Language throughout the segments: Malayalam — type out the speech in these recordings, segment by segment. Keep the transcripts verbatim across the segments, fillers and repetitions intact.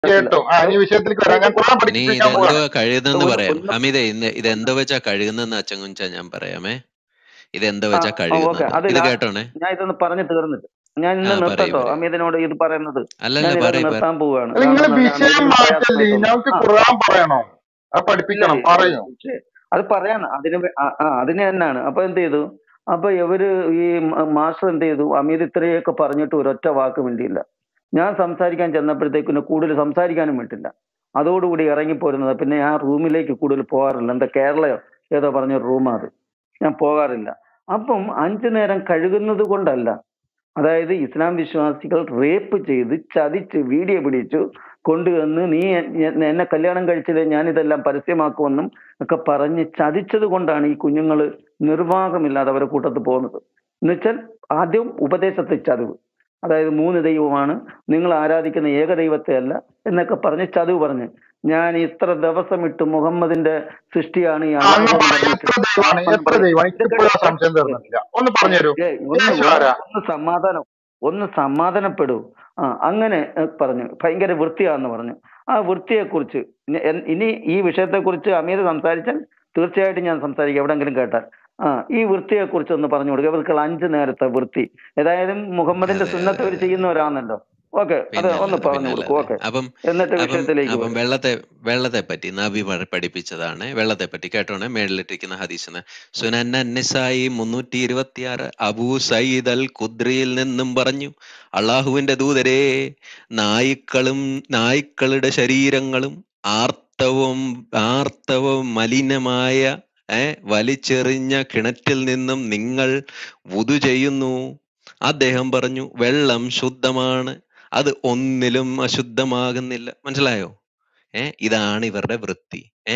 കേട്ടോ. ആ ഈ വിഷയത്തിലേക്ക് വരാം. ഞാൻ ഖുർആൻ ഇനി പഠിപ്പിക്കാൻ ഇതെന്തോ പോവാണ്. കഴുകുന്നെന്ന് ഒന്ന് പറയാം. ഒന്ന് ഹമീദെ, ഇന്ന് ഇതെന്തോ വെച്ചാ കഴുകുന്നെന്ന് അച്ചങ്കുഞ്ച ഞാൻ പറയാമേ. ഇതെന്തോ ആ വെച്ചാ ഓക്കെ, കഴുകുന്നത് അത് ഇത് ലാ- കേട്ടോണേ. ഞാൻ ഇതൊന്ന് പറഞ്ഞു തീർന്നിട്ട് ഞാൻ ആ ഇന്ന് പറയൂ നിർത്തട്ടോ. പറയൂ. അമീദിനോട് ഇത് പറയുന്നത് ഞാൻ അല്ലല്ല ഇതൊക്കെ പറയൂ പറ നിർത്താൻ പോവുകയാണ്. നിങ്ങൾ കാരണം എന്ന് പറഞ്ഞാൽ വിഷയം അമീദിന് മാറ്റല്ലേ, പ്രയാസമായി തോന്നുന്നു. ഞങ്ങൾക്ക് ആ ഖുർആൻ പറയണോ? അത് ഇല്ല പഠിപ്പിക്കണം, ഇല്ല, പറയൂ. പക്ഷേ അത് പറയാൻ അതിന് വേ- ആ ആ, അതിന് തന്നെയാണ്. അപ്പൊ എന്ത് ചെയ്തു? അപ്പൊ ഇവര് ഈ മ- മാസ്റ്റർ എന്ത് ചെയ്തു? അമീദ് ഇത്രയൊക്കെ പറഞ്ഞിട്ട് ഒരൊറ്റ വാക്ക് വേണ്ടിയില്ല. ഞാൻ സംസാരിക്കാൻ ചെന്നപ്പോഴത്തേക്കിന് കൂടുതൽ സംസാരിക്കാനും വിട്ടില്ല. അതോടുകൂടി ഇറങ്ങിപ്പോരുന്നത്. പിന്നെ ഞാൻ റൂമിലേക്ക് കൂടുതൽ പോകാറില്ല. എന്താ കേരളയോ ഏതോ പറഞ്ഞ റൂമാ അത്, ഞാൻ പോകാറില്ല. അപ്പം അഞ്ചു നേരം കഴുകുന്നത് കൊണ്ടല്ല, അതായത് ഇസ്ലാം വിശ്വാസികൾ റേപ്പ് ചെയ്ത് ചതിച്ച് വീഡിയോ പിടിച്ചു കൊണ്ടുവന്ന് നീ എ- എന്നെ കല്യാണം കഴിച്ചില്ലേ ഞാൻ ഇതെല്ലാം പരസ്യമാക്കുമെന്നും ഒക്കെ പറഞ്ഞ് ചതിച്ചത് കൊണ്ടാണ് ഈ കുഞ്ഞുങ്ങൾ നിർവാഹമില്ലാതെ അവരെ കൂട്ടത്ത് പോകുന്നത്. എന്നുവെച്ചാൽ ആദ്യം ഉപദേശത്തെ ചതിവ്, അതായത് മൂന്ന് ദൈവമാണ്, നിങ്ങൾ ആരാധിക്കുന്ന ഏകദൈവത്തെ അല്ല എന്നൊക്കെ പറഞ്ഞ് ചതിവ് പറഞ്ഞ് ഞാൻ ഇത്ര ദിവസം ഇട്ട് മുഹമ്മദിന്റെ സൃഷ്ടിയാണ് ഈ ആ, അള്ളാഹു എന്നാ എന്ന് പറയൂ, പറഞ്ഞിട്ട് എത്ര ദൈവമാണ്? പാപ്പെന്ന് എത്ര പറഞ്ഞ് ദൈവമാണ്? എനിക്ക് ഇതൊക്കെ ഇപ്പോഴും ആ ഏ- സംശയം ഏ- തീർന്നിട്ടില്ല. ഒന്ന് പറഞ്ഞുതരൂ. ഏ, ഒന്ന് യേശു ഒന്ന് ആരാ? ഒന്ന് സമാധാനം ഒന്ന് സമാധാനപ്പെടൂ. ആ അങ്ങനെ ഏ, പറഞ്ഞു ഭയങ്കര വൃത്തിയാന്ന് പറഞ്ഞു. ആ വൃത്തിയെ കുറിച്ച് ഇനി ഈ വിഷയത്തെ കുറിച്ച് അമീർ സംസാരിച്ചാൽ തീർച്ചയായിട്ടും ഞാൻ സംസാരിക്കാം, എവിടെങ്കിലും കേട്ടാൽ. ആ ഈ വൃത്തിയെ കുറിച്ച് ഒന്ന് പറഞ്ഞു കൊടുക്കുക. ഇവർക്ക് അഞ്ചു നേരത്തെ വൃത്തി, ഏതായാലും മുഹമ്മദിന്റെ അതെ സുന്നത്ത് അതെ അവർ അതെ. ചെയ്യുന്നവരാണല്ലോ. ഓക്കെ, അത് ഒന്ന് പിന്നല്ലാതെ പറഞ്ഞു കൊടുക്കും. പിന്നല്ലാതെ. ഓക്കെ, അപ്പം എന്നിട്ട് അപ്പം വിഷയത്തിലേക്ക് അപ്പം വരും. വെള്ളത്തെ വെള്ളത്തെ പറ്റി നബി പ- പഠിപ്പിച്ചതാണ്. വെള്ളത്തെ പറ്റി കേട്ടോണേ. മേളിലിട്ടിരിക്കുന്ന ഹദീസിന് സുനൻ നിസായി മുന്നൂറ്റി ഇരുപത്തി ആറ് അബൂ സയ്യിദ് അൽ ഖുദ്രിയിൽ നിന്നും പറഞ്ഞു, അള്ളാഹുവിന്റെ ദൂതരെ, നായ്ക്കളും നായ്ക്കളുടെ ശരീരങ്ങളും ആർത്തവും ആർത്തവവും മലിനമായ ഏ വലിച്ചെറിഞ്ഞ കിണറ്റിൽ നിന്നും നിങ്ങൾ വുദു ചെയ്യുന്നു. അദ്ദേഹം പറഞ്ഞു, വെള്ളം ശുദ്ധമാണ്, അത് ഒന്നിലും അശുദ്ധമാകുന്നില്ല. മനസ്സിലായോ? ഏ ഇതാണ് ഇവരുടെ വൃത്തി. ഏ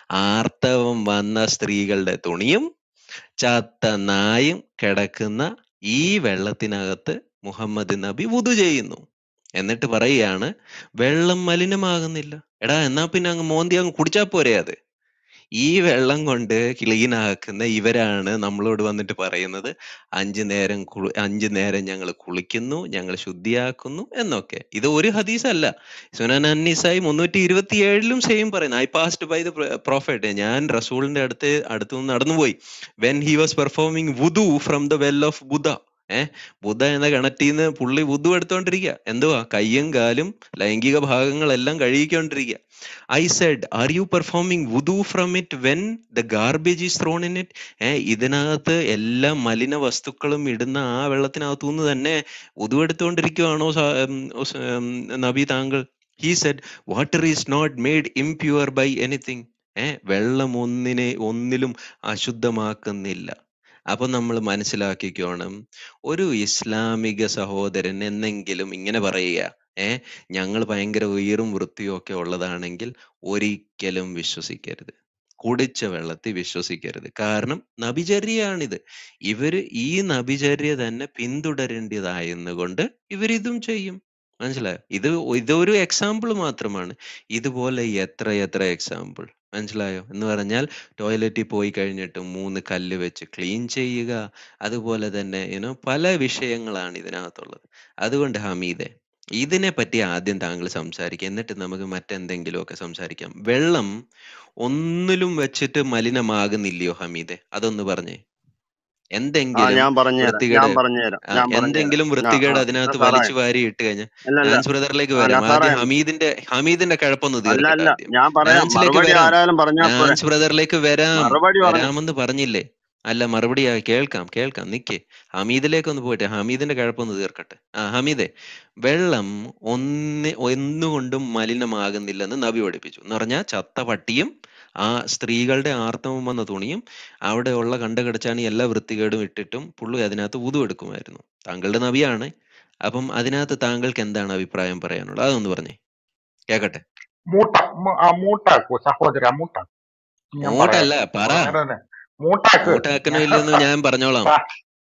ആർത്തവം വന്ന സ്ത്രീകളുടെ തുണിയും ചത്ത നായും കിടക്കുന്ന ഈ വെള്ളത്തിനകത്ത് മുഹമ്മദ് നബി വുദു ചെയ്യുന്നു. എന്നിട്ട് പറയുകയാണ് വെള്ളം മലിനമാകുന്നില്ല. എടാ, എന്നാ പിന്നെ അങ്ങ് മോന്തി അങ്ങ് കുടിച്ചാ പോരെ അത്? ഈ വെള്ളം കൊണ്ട് ക്ലീൻ ആക്കുന്ന ഇവരാണ് നമ്മളോട് വന്നിട്ട് പറയുന്നത് അഞ്ചു നേരം കുളി അഞ്ചു നേരം ഞങ്ങൾ കുളിക്കുന്നു, ഞങ്ങൾ ശുദ്ധിയാക്കുന്നു എന്നൊക്കെ. ഇത് ഒരു ഹദീസ് അല്ല. സുനൻ അന്നീസായി മുന്നൂറ്റി ഇരുപത്തി ഏഴിലും സെയിം പറയുന്നു. I passed by the prophet. ഞാൻ റസൂലിന്റെ അടുത്ത് അടുത്തു നിന്ന് നടന്നുപോയി. വെൻ ഹി വാസ് പെർഫോമിങ് വുദു ഫ്രം ദ വെൽ ഓഫ് ബുദ്ധ. ഏഹ് ബുദ്ധ എന്ന കിണറ്റിന്ന് പുള്ളി വുദു എടുത്തോണ്ടിരിക്കുക. എന്തുവാ? കയ്യും കാലും ലൈംഗിക ഭാഗങ്ങളെല്ലാം കഴുകിക്കൊണ്ടിരിക്കുക. I said, are you performing wudu from it when the garbage is thrown in it? ഏഹ് ഇതിനകത്ത് എല്ലാ മലിന വസ്തുക്കളും ഇടുന്ന ആ വെള്ളത്തിനകത്തുനിന്ന് തന്നെ വുദു എടുത്തുകൊണ്ടിരിക്കുകയാണോ സാ- ഉം, ഉസ്, ഉം, നബി താങ്കൾ? He said, water is not made impure by anything. ഏഹ് വെള്ളം ഒന്നിനെ ഒന്നിലും അശുദ്ധമാക്കുന്നില്ല. അപ്പൊ നമ്മൾ മനസ്സിലാക്കിക്കോണം, ഒരു ഇസ്ലാമിക സഹോദരൻ എന്നെങ്കിലും ഇങ്ങനെ പറയുക ഏ ഞങ്ങൾ ഭയങ്കര ഉയരും വൃത്തിയും ഒക്കെ ഉള്ളതാണെങ്കിൽ ഒരിക്കലും വിശ്വസിക്കരുത്. കുടിച്ച വെള്ളത്തിൽ വിശ്വസിക്കരുത്. കാരണം നബിചര്യയാണിത്. ഇവര് ഈ നബിചര്യ തന്നെ പിന്തുടരേണ്ടതായെന്നുകൊണ്ട് ഇവരിതും ചെയ്യും. മനസ്സിലായോ? ഇത് ഇതൊരു എക്സാമ്പിൾ മാത്രമാണ്. ഇതുപോലെ എത്ര എത്ര എക്സാമ്പിൾ. മനസ്സിലായോ? എന്ന് പറഞ്ഞാൽ ടോയ്ലറ്റിൽ പോയി കഴിഞ്ഞിട്ട് മൂന്ന് കല്ല് വെച്ച് ക്ലീൻ ചെയ്യുക, അതുപോലെ തന്നെ യുനോ പല വിഷയങ്ങളാണ് ഇതിനകത്തുള്ളത്. അതുകൊണ്ട് ഹമീദെ, ഇതിനെ പറ്റി ആദ്യം താങ്കൾ സംസാരിക്കുക, എന്നിട്ട് നമുക്ക് മറ്റെന്തെങ്കിലുമൊക്കെ സംസാരിക്കാം. വെള്ളം ഒന്നിലും വെച്ചിട്ട് മലിനമാകുന്നില്ലയോ ഹമീദെ? അതൊന്ന് പറഞ്ഞേ. ആ എന്തെങ്കിലും ഞാൻ പറഞ്ഞുതരാം ഞാൻ വൃത്തികേട് പറഞ്ഞുതരാം ആ, ഞാൻ പറഞ്ഞുതരാം എന്തെങ്കിലും ആ വൃത്തികേട് ആ അതിനകത്ത് നസാറേ വലിച്ചു വാരി ഇട്ട് കഴിഞ്ഞാൽ അല്ല അല്ല നാൻസ് ബ്രദറിലേക്ക് ആ വരാം. നസാറേ ആദ്യം ഹമീദിന്റെ ഹമീദിന്റെ കിഴപ്പൊന്ന് അല്ല തീർക്കട്ടെ. അല്ല ആദ്യം ഞാൻ പറയാം. നാൻസിലേക്ക് മറുപടി വരാം. ആരായാലും പറഞ്ഞാ പോരെ. നാൻസ് ബ്രദറിലേക്ക് വരാം. മറുപടി പറഞ്ഞു. വരാമെന്ന് പറഞ്ഞില്ലേ? അല്ല, മറുപടി ആ- കേൾക്കാം കേൾക്കാം നിക്കേ. ഹമീദിലേക്കൊന്ന് പോയിട്ട് ഹമീദിന്റെ കിഴപ്പൊന്ന് തീർക്കട്ടെ. ആ ഹമീദെ, വെള്ളം ഒന്ന് ഒന്നുകൊണ്ടും മലിനമാകുന്നില്ലെന്ന് നബി പഠിപ്പിച്ചു. എന്ന് പറഞ്ഞാൽ ചത്ത പട്ടിയും ആ സ്ത്രീകളുടെ ആർത്തവം വന്ന തുണിയും അവിടെ ഉള്ള കണ്ട കിടച്ചാണ് എല്ലാ വൃത്തികേടും ഇട്ടിട്ടും പുള്ളി അതിനകത്ത് വുദു എടുക്കുമായിരുന്നു. താങ്കളുടെ നബിയാണ്. അപ്പം അതിനകത്ത് താങ്കൾക്ക് എന്താണ് അഭിപ്രായം പറയാനുള്ളത്? അതൊന്ന് പറഞ്ഞേ, കേക്കട്ടെ. മൂട്ട മ- ആ മൂട്ടാക്കൂ സഹോദര, മൂട്ടാക്കൂ. ഞാൻ മൂട്ടല്ല, പറയാം പറ. കുറെ നേരം തന്നെ. മൂട്ടാക്ക്. മൂട്ടാക്കണോ ഞാൻ ഇല്ലെന്ന് ഞാൻ പറഞ്ഞോളാം. സ-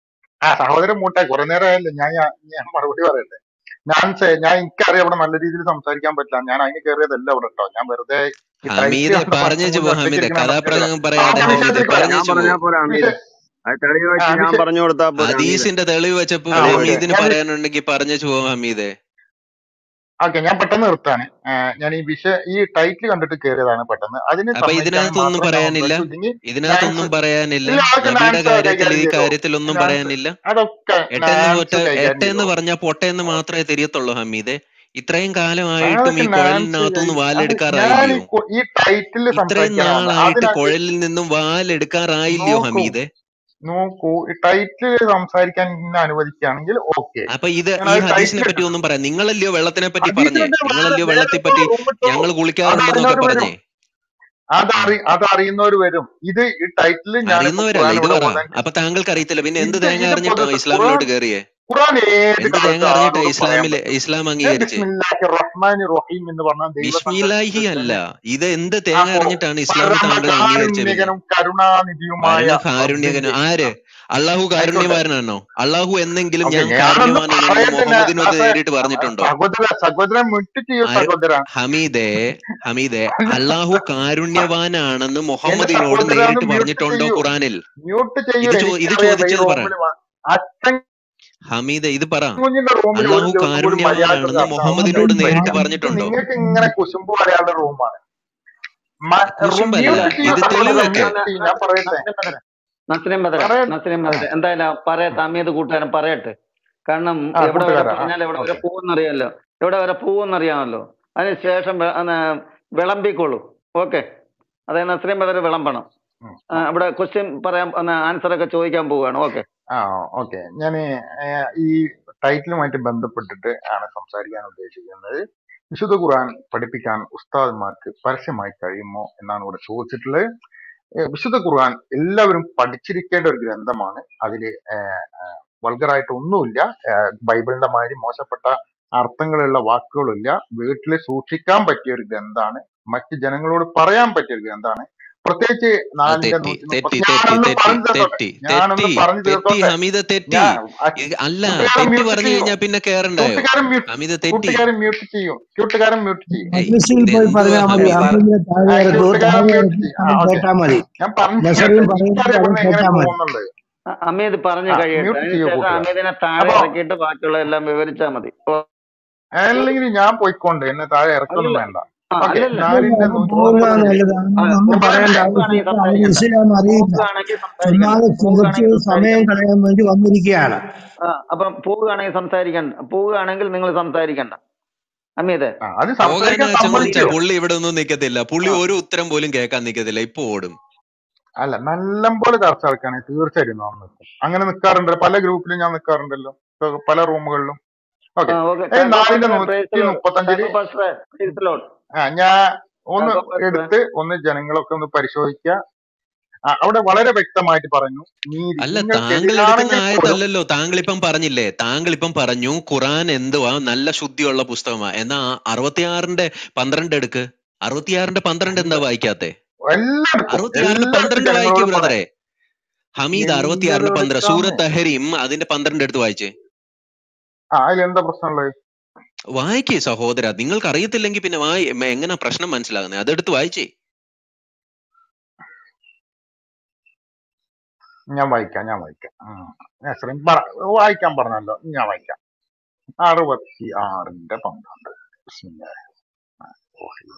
ആ സഹോദരൻ മൂട്ടാക്ക്. കുറെ നേരമായല്ലേ ഞാൻ ഞാൻ- ഞാൻ മറുപടി പറയട്ടെ. ഞാൻ സെ- ഞാൻ എനിക്കറിയാം ഇവിടെ നല്ല രീതിയിൽ സംസാരിക്കാൻ പറ്റില്ല. ഞാൻ അതിന് കയറിയതല്ല ഇവിടെ കേട്ടോ. ഞാൻ വെറുതെ ഈ ടൈറ്റിൽ ഹമീദെ കണ്ടപ്പോ പറഞ്ഞേച്ചു അച്ഛൻ പോ. കൊണ്ട് ഒറ്റയ്ക്ക് ഹമീദെ ഇരിക്കണ പറഞ്ഞതാ. കഥാപ്രസംഗം ആ പറയാതെ അപ്പൊ ഹമീദെ വിഷയത്തിലേക്ക് വരാം. ഞാൻ പറഞ്ഞേച്ചു പോ. പറഞ്ഞാ പോരാ അമീര്. വിഷയ അത് തെളിവ് ആ വെച്ച് ഞാൻ വിഷയ പറഞ്ഞു കൊടുത്താ പോരാ അമീര്. ഹദീസിന്റെ തെളിവ് വെച്ചപ്പോ ആ തെളിവ് ഓക്കെ. ഹമീദിന് ഞാൻ വിഷ- പറയാനുണ്ടെങ്കിൽ പറഞ്ഞേച്ചു പോ ഹമീദെ. ഓക്കെ, ഞാൻ പെട്ടെന്ന് നിർത്താണ്. ഞാൻ ഈ വിഷയ ഈ ടൈറ്റിൽ കണ്ടിട്ട് കയറിയതാണ് പെട്ടെന്ന്. അതിന് അപ്പൊ സമ്മതിക്കുകയാണെങ്കിൽ ഇതിനകത്തൊന്നും മാത്രമേ ഞാൻ പറയാനില്ല, സംസാരിക്കൂ. ഇല്ലെങ്കിൽ ഇതിനകത്തൊന്നും നാൻസ് പറയാനില്ല. ഇല്ല, അതൊക്കെ നബിയുടെ നാൻസ് കാര്യത്തിൽ കൈകാര്യം ഈ ചെയ്തോളൂ. കാര്യത്തിലൊന്നും നാൻസ് പറയാനില്ല. അതൊക്കെ എട്ടെന്ന് ഒറ്റ നാൻസ് കൈകാര്യം എട്ടെന്ന് ചെയ്തോളൂ. പറഞ്ഞാൽ പൊട്ടയെന്ന് മാത്രമേ തിരിയത്തുള്ളൂ ഹമീദെ. ഇത്രയും കാലമായിട്ടും അതൊക്കെ ഈ നാൻസ് കുഴലിനകത്തുനിന്ന് അത് ഞാൻ വാലെടുക്കാറായില്ലയോ? ഈ കൊ- ഈ ടൈറ്റിൽ ഇത്രയും സംസാരിക്കാനാ വന്നത്. നാളായിട്ട് അതിനകത്ത് കുഴലിൽ നിന്നും വാലെടുക്കാറായില്ലയോ നോക്കൂ ഹമീദെ? നോക്കൂ ഈ ടൈറ്റിൽ സംസാരിക്കാൻ ഇന്നെ അനുവദിക്കുകയാണെങ്കിൽ ഓക്കെ. അപ്പൊ ഇത് ഞാൻ ഈ അത് ഹദീസിനെ ടൈറ്റിൽ പറ്റി ഒന്നും പറയാം. നിങ്ങളല്ലയോ വെള്ളത്തിനെ പറ്റി പറഞ്ഞേ, ഹദീസിന്റെ വേറെ നിങ്ങളല്ലയോ വേറെ വെള്ളത്തെ പറ്റി റൂമിട്ടോളൂ. ഞങ്ങൾ കുളിക്കാറുണ്ടെന്നൊക്കെ അതറിയുന്നവർ വരും, പറഞ്ഞേ. ആ അതറി അതറിയുന്നവർ വരും. ഇത് ഈ ടൈറ്റിൽ ഞാനിപ്പോ അറിയുന്നവരല്ല, ഖുർആൻ ഇത് ഇവിടെ പറ. ഓതാൻ അപ്പൊ താങ്കൾക്ക് അറിയത്തില്ല, പിന്നെ എന്ത് ഇത് തേങ്ങ ഇത് അറിഞ്ഞിട്ടാ പൊതു ഖുർആൻ ഇസ്ലാമിലോട്ട് കയറിയേ? ഖുർആൻ ഏത് എന്ത് തേങ്ങ കാലത്ത് അറിഞ്ഞിട്ടാ ആരോടും പറയാൻ ഇസ്ലാമില് പറ്റും. ഇസ്ലാം ഏ അംഗീകരിച്ച്? ബിസ്മില്ലാഹി റഹ്മാൻ റഹീം എന്ന് പറഞ്ഞ ബിസ്മില്ലാഹി ദൈവസങ്കല്പത്തിൽ അല്ല, തന്നെ ഇത് എന്ത് തേങ്ങ അപ്പോ അറിഞ്ഞിട്ടാണ് ഇസ്ലാമിൽ താങ്കൾ അംഗീകരിച്ചത്? പിന്നെ പരമകാരുണ്യകനും കരുണാനിധിയുമായ പരമ കാരുണ്യകന് റബ്ബിന്റെ ആര്? അള്ളാഹു ആയിക്കോട്ടെ. കാരുണ്യവാനാണോ? അള്ളാഹു എന്നെങ്കിലും ഓക്കെ, ഞാൻ ഞാനൊന്ന് കാരുണ്യവാനാണെന്ന് പറയട്ടെ. മുഹമ്മദിനോട് നാസെ നേരിട്ട് പറഞ്ഞിട്ടുണ്ടോ? സഹോദര സഹോദരൻ മിട്ട് ചെയ്യൂ ആര്? സഹോദര. ഹമീദെ ഹമീദെ അള്ളാഹു കാരുണ്യവാനാണെന്ന് എന്റെ മുഹമ്മദിനോട് സഹോദര ഒന്ന് നേരിട്ട് മ്യൂട്ട് പറഞ്ഞിട്ടുണ്ടോ ചെയ്യൂ, ഖുറാനിൽ? മ്യൂട്ട് ചെയ്യൂ. ഇത് ചോ ഇത് എനിക്കറിയാം ഈ ചോദിച്ചത് പറ റൂമിൽ അച്ഛൻ ഹമീദെ, ഇത് പറ. കുഞ്ഞിന്റെ റൂമിൽ ഒരു അള്ളാഹു ദിവസം പോലും മര്യാദ കാരുണ്യവാനാണെന്ന് മുഹമ്മദിനോട് നേരിട്ട് പറഞ്ഞിട്ടുണ്ടോ? നിങ്ങൾക്ക് ഇങ്ങനെ കുശുമ്പ് പറയാനുള്ള റൂമാണ്. കുശുമ്പല്ല, മ്യൂട്ട് ചെയ്യൂ ഇത് സഹോദര, തെളിവെക്ക്. മ്യൂട്ട് ചെയ്യൂ. ഞാൻ പറയട്ടെ നസ്രീം ബദര പറയ നസ്രീം ബദര എന്തായാലും പറയട്ടെ, അമീത് കൂട്ടുകാരൻ പറയട്ടെ. കാരണം ആ എവിടെ വരെ കൂട്ടുകാരാ. പറഞ്ഞാൽ എവിടെ വരെ ഓക്കെ, പോകുമെന്നറിയാലോ, എവിടെ വരെ പോകുമെന്നറിയാമല്ലോ. അതിനുശേഷം വെ- അന്ന് വിളമ്പിക്കോളൂ. ഓക്കെ, അതായത് നസ്രീം ബദർ വിളമ്പണം. ആ, ഇവിടെ ക്വസ്റ്റ്യൻ പറയാൻ ആൻസർ ഒക്കെ ചോദിക്കാൻ പോവുകയാണ്. ഓക്കെ ആ ഓക്കെ. ഞാൻ ഈ ടൈറ്റിലുമായിട്ട് ബന്ധപ്പെട്ടിട്ട് ആണ് സംസാരിക്കാൻ ഉദ്ദേശിക്കുന്നത്. വിശുദ്ധ ഖുർആൻ പഠിപ്പിക്കാൻ ഉസ്താദന്മാർക്ക് പരസ്യമായി കഴിയുമോ എന്നാണ് ഇവിടെ ചോദിച്ചിട്ടുള്ളത്. ഏഹ് വിശുദ്ധ ഖുർആൻ എല്ലാവരും പഠിച്ചിരിക്കേണ്ട ഒരു ഗ്രന്ഥമാണ്. അതില് വൾഗറായിട്ട് ഒന്നുമില്ല. ഏഹ് ബൈബിളിന്റെ മാതിരി മോശപ്പെട്ട അർത്ഥങ്ങളുള്ള വാക്കുകളില്ല. വീട്ടിൽ സൂക്ഷിക്കാൻ പറ്റിയ ഒരു ഗ്രന്ഥാണ്. മറ്റ് ജനങ്ങളോട് പറയാൻ പറ്റിയ ഒരു ഗ്രന്ഥാണ്. പ്രത്യേകിച്ച് ആ നാലിന്റെ തെറ്റി നൂറ്റി തെറ്റി മുപ്പത്തി തെറ്റി ഞാനൊന്ന് തെറ്റി പറഞ്ഞു തീർത്തോട്ടെ തെറ്റി ഞാനൊന്ന് തെറ്റി പറഞ്ഞു തെറ്റി തീർത്തോട്ടെ ഹമീദ തെറ്റി. ഞാൻ ഇത് അല്ല, കൂട്ടുകാരൻ തെറ്റി മ്യൂട്ട് പറഞ്ഞു ചെയ്യൂ, കഴിഞ്ഞാ പിന്നെ കേറണ്ടായോ? കൂട്ടുകാരൻ മ്യൂട്ട് ഹമീദ തെറ്റി. കൂട്ടുകാരൻ മ്യൂട്ട് ചെയ്യും, കൂട്ടുകാരൻ മ്യൂട്ട് ചെയ്യും. ഏയ് മദ്രസയിൽ ഇത് പോയി എന്തുവാ പറഞ്ഞാൽ മതി. ഹമീദെ? അമ്മീനെ താഴെ ആ ഇറക്കൂ, കൂട്ടുകാരൻ താഴെ മ്യൂട്ട് ഇറക്കി ചെയ്യും. ആ അവൻ ഓക്കെ, കേട്ടാ മതി. ഞാൻ പറഞ്ഞു നസറിയും കേട്ടെ. പറയുന്നത് എനിക്കറിയാം അവൻ ഇവിടുന്ന് എങ്ങനെ കേട്ടാ മതി. പോകുന്നുള്ളത്. അമീത് പറഞ്ഞു ആ കഴിയട്ടെ, മ്യൂട്ട് ചെയ്യൂ അതിനുശേഷം കൂട്ടുകാരൻ. അമീദിനെ താഴെ അപ്പൊ ഇറക്കിയിട്ട് ബാക്കിയുള്ള എല്ലാം വിവരിച്ചാൽ മതി. ഓ, അല്ലെങ്കിൽ ഞാൻ പോയിക്കൊണ്ട് എന്നെ താഴെ ഇറക്കൊന്നും അല്ലല്ല വേണ്ട. ആ ഓക്കെ, അല്ലല്ല നാലിന്റെ അവൻ നൂറ്റി പോകുന്നതാ മുപ്പത്തി നല്ലത്. അവൻ ഒന്നും പറയേണ്ട പോവുകയാണെങ്കിൽ ആവശ്യമില്ല. അവന് സംസാരിക്കണ്ട, ഇസ്ലാം അറിയില്ല. പോവുകയാണെങ്കിൽ സംസാരിക്കണ്ട, ചുമ്മാതെ കുറച്ച് പോവുകയാണെങ്കിൽ സമയം സംസാരിക്കണ്ട. കളയാൻ വേണ്ടി വന്നിരിക്കുകയാണ്. ആ അപ്പം പോവുകയാണെങ്കിൽ സംസാരിക്കണ്ട, പോവുകയാണെങ്കിൽ നിങ്ങൾ സംസാരിക്കണ്ട. അമീത് ആ അത് സംസാരിക്കാൻ പോകാനാ ചങ്ങോച്ച സമ്മതിക്കോ? പുള്ളി ഇവിടെ ഒന്നും നിക്കത്തില്ല. പുള്ളി ആ ഒരു ഉത്തരം പോലും കേൾക്കാൻ നിക്കത്തില്ല, ഇപ്പൊ ഓടും. അല്ല, നല്ലപോലെ ചർച്ച നടക്കുകയാണെങ്കിൽ തീർച്ചയായിട്ടും നാം നിൽക്കും. അങ്ങനെ നിൽക്കാറുണ്ടല്ലോ, പല ഗ്രൂപ്പിലും ഞാൻ നിൽക്കാറുണ്ടല്ലോ, ഇപ്പൊ പല റൂമുകളിലും. ഓക്കെ, ഓക്കെ ഏ ചാക്കോ നാലിന്റെ പാസ്റ്ററെ പ്രൈസ് നൂറ്റി ലോഡ്, മുപ്പത്തി അഞ്ചില് ചാക്കോ പാസ്റ്ററെ പ്രൈസ് ലോഡ്, ആ ഞാൻ ഒന്ന് ചാക്കോ പാസ്റ്ററെ. എടുത്ത് ഒന്ന് ജനങ്ങളൊക്കെ ഒന്ന് പരിശോധിക്കുക. ആ, അവിടെ വളരെ വ്യക്തമായിട്ട് പറഞ്ഞു, നീതി അല്ല, താങ്കൾ എടുക്കുന്ന നിങ്ങൾക്കെതിരാണെങ്കിൽ പോലും. ആയത്തല്ലല്ലോ. താങ്കൾ ഇപ്പം പറഞ്ഞില്ലേ, താങ്കൾ ഇപ്പം പറഞ്ഞു ഖുറാൻ എന്തുവാ നല്ല ശുദ്ധിയുള്ള പുസ്തകമാ. എന്നാ അറുപത്തിയാറിന്റെ പന്ത്രണ്ട് എടുക്ക്. അറുപത്തിയാറിന്റെ പന്ത്രണ്ട് എന്താ വായിക്കാത്തെ? എല്ലാവർക്കും അറുപത്തിയാറിന്റെ എല്ലാവർക്കും പന്ത്രണ്ട് വായിക്കേ ജനങ്ങളോട് പറയാം. ബ്രദറെ. ഹമീദ് അറുപത്തിയാറിന്റെ എല്ലതും പന്ത്രണ്ട്, എടുക്കാമേ. സൂറത്ത് അഹരീം അതിന്റെ പന്ത്രണ്ട് എടുത്ത് വായിച്ചേ. ആ അതിലെന്താ പ്രശ്നമുള്ളത്? വായിക്കേ സഹോദര. നിങ്ങൾക്ക് അറിയത്തില്ലെങ്കിൽ പിന്നെ വായി എങ്ങനെ പ്രശ്നം മനസ്സിലാകുന്നത്? അതെടുത്ത് വായിച്ചേ. ഞാൻ വായിക്കാം ഞാൻ വായിക്കാം ഉം. നസ്രീൻ പറ വായിക്കാൻ പറഞ്ഞല്ലോ, ഞാൻ വായിക്കാം. അറുപത്തി ആറിന്റെ പന്ത്രണ്ട്. ബിസ്മില്ലാഹിർ റഹ്മാനിർ റഹീം.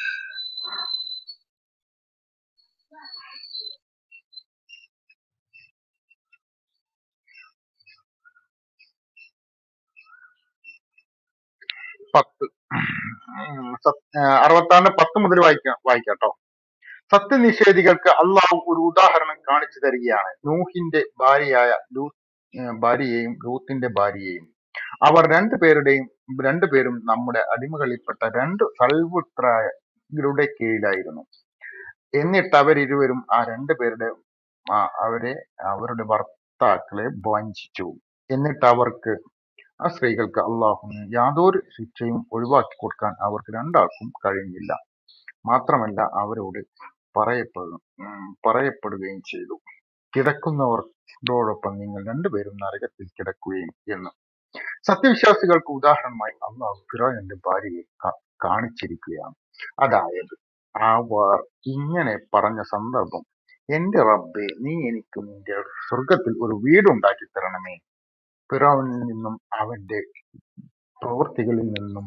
പത്ത് അറുപത്തി ആറിന്റെ പത്ത് മുതൽ വായിക്കാം വായിക്കാട്ടോ. സത്യനിഷേധികൾക്ക് അള്ളാഹു ഒരു ഉദാഹരണം കാണിച്ചു തരികയാണ്. നൂഹിന്റെ ഭാര്യയായ ലൂത്ത് ഏർ ഭാര്യയെയും ലൂത്തിന്റെ ഭാര്യയെയും. അവർ രണ്ടുപേരുടെയും രണ്ടുപേരും നമ്മുടെ അടിമകളിൽപ്പെട്ട രണ്ട് സൽപുത്രരുടെ കീഴിലായിരുന്നു. എന്നിട്ട് അവരിരുവരും ആ രണ്ടുപേരുടെ ആ അവരെ അവരുടെ ഭർത്താക്കളെ വഞ്ചിച്ചു. എന്നിട്ട് അവർക്ക് ആ സ്ത്രീകൾക്ക് അള്ളാഹു യാതൊരു ശിക്ഷയും ഒഴിവാക്കി കൊടുക്കാൻ അവർക്ക് രണ്ടാൾക്കും കഴിഞ്ഞില്ല. മാത്രമല്ല അവരോട് പറയപ്പെടും ഉം, പറയപ്പെടുകയും ചെയ്തു, കിടക്കുന്നവരോടൊപ്പം നിങ്ങൾ രണ്ടുപേരും നരകത്തിൽ കിടക്കുകയും എന്ന്. സത്യവിശ്വാസികൾക്ക് ഉദാഹരണമായി അള്ളാഹു ഫിറോന്റെ ഭാര്യയെ കാ- കാണിച്ചിരിക്കുകയാണ്. അതായത് അവർ ഇങ്ങനെ പറഞ്ഞ സന്ദർഭം, എന്റെ റബ്ബേ, നീ എനിക്ക് നിന്റെ സ്വർഗത്തിൽ ഒരു വീടുണ്ടാക്കി തരണമേ. ഫിറോനിൽ നിന്നും അവന്റെ പ്രവൃത്തികളിൽ നിന്നും